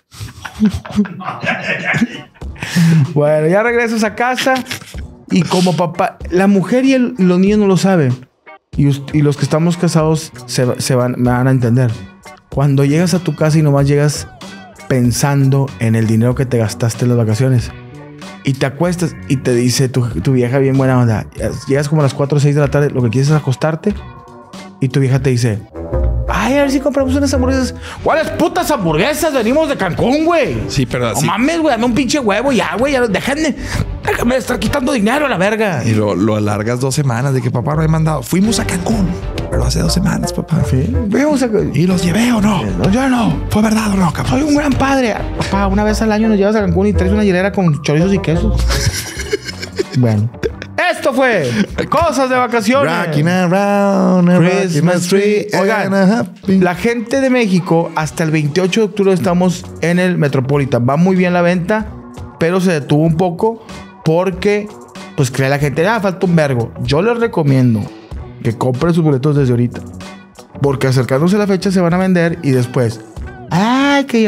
Bueno, ya regresas a casa y como papá, la mujer y los niños no lo saben. Y los que estamos casados me van a entender. Cuando llegas a tu casa y nomás llegas pensando en el dinero que te gastaste en las vacaciones y te acuestas y te dice tu vieja bien buena onda, llegas como a las 4 o 6 de la tarde, lo que quieres es acostarte y tu vieja te dice, ay, a ver si compramos unas hamburguesas. ¿Cuáles putas hamburguesas? Venimos de Cancún, güey. Sí, pero así. No mames, güey, dame un pinche huevo ya, güey. Déjame de estar quitando dinero a la verga. Y lo alargas 2 semanas de que papá no he mandado. Fuimos a Cancún, pero hace 2 semanas, papá. Sí. ¿Y los llevé o no? No, yo no. ¿Fue verdad o no, capaz? Soy un gran padre. Papá, una vez al año nos llevas a Cancún y traes una hielera con chorizos y quesos. Bueno. Esto fue Cosas de Vacaciones. Rocking around a Christmas tree. Oigan, la gente de México, hasta el 28 de octubre estamos en el Metropolitan. Va muy bien la venta, pero se detuvo un poco porque, pues, cree la gente, falta un vergo. Yo les recomiendo que compren sus boletos desde ahorita, porque acercándose a la fecha se van a vender y después, ay, que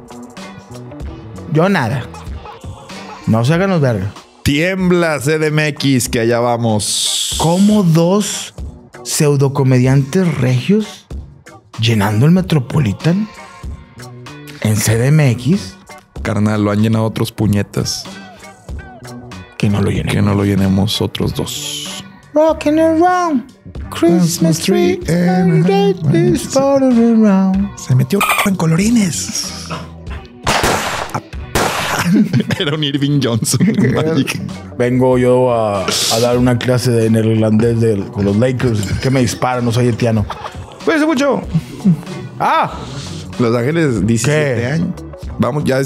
yo nada. No se hagan los vergas. Tiembla CDMX, que allá vamos. ¿Cómo 2 pseudocomediantes regios llenando el Metropolitan en CDMX? Carnal, lo han llenado otros puñetas. Que no lo llenemos. Que no lo llenemos otros 2. Rocking around Christmas tree and is falling around. Se metió en colorines. Era un Irving Johnson. Vengo yo a dar una clase de neerlandés con los Lakers. Que me disparan, no soy haitiano. Cuídense mucho. Los Ángeles, 17 ¿Qué? años. Vamos, ya.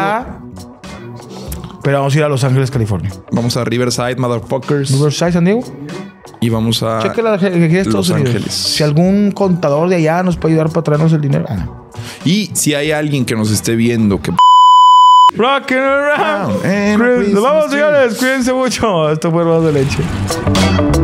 Pero vamos a ir a Los Ángeles, California. Vamos a Riverside, motherfuckers. Riverside, San Diego. Y vamos a Cheque la de Estados Unidos. Ángeles. Si algún contador de allá nos puede ayudar para traernos el dinero. Y si hay alguien que nos esté viendo que Rocking around. Vamos, señores. Cuídense mucho. Esto fue Rodas de Leche.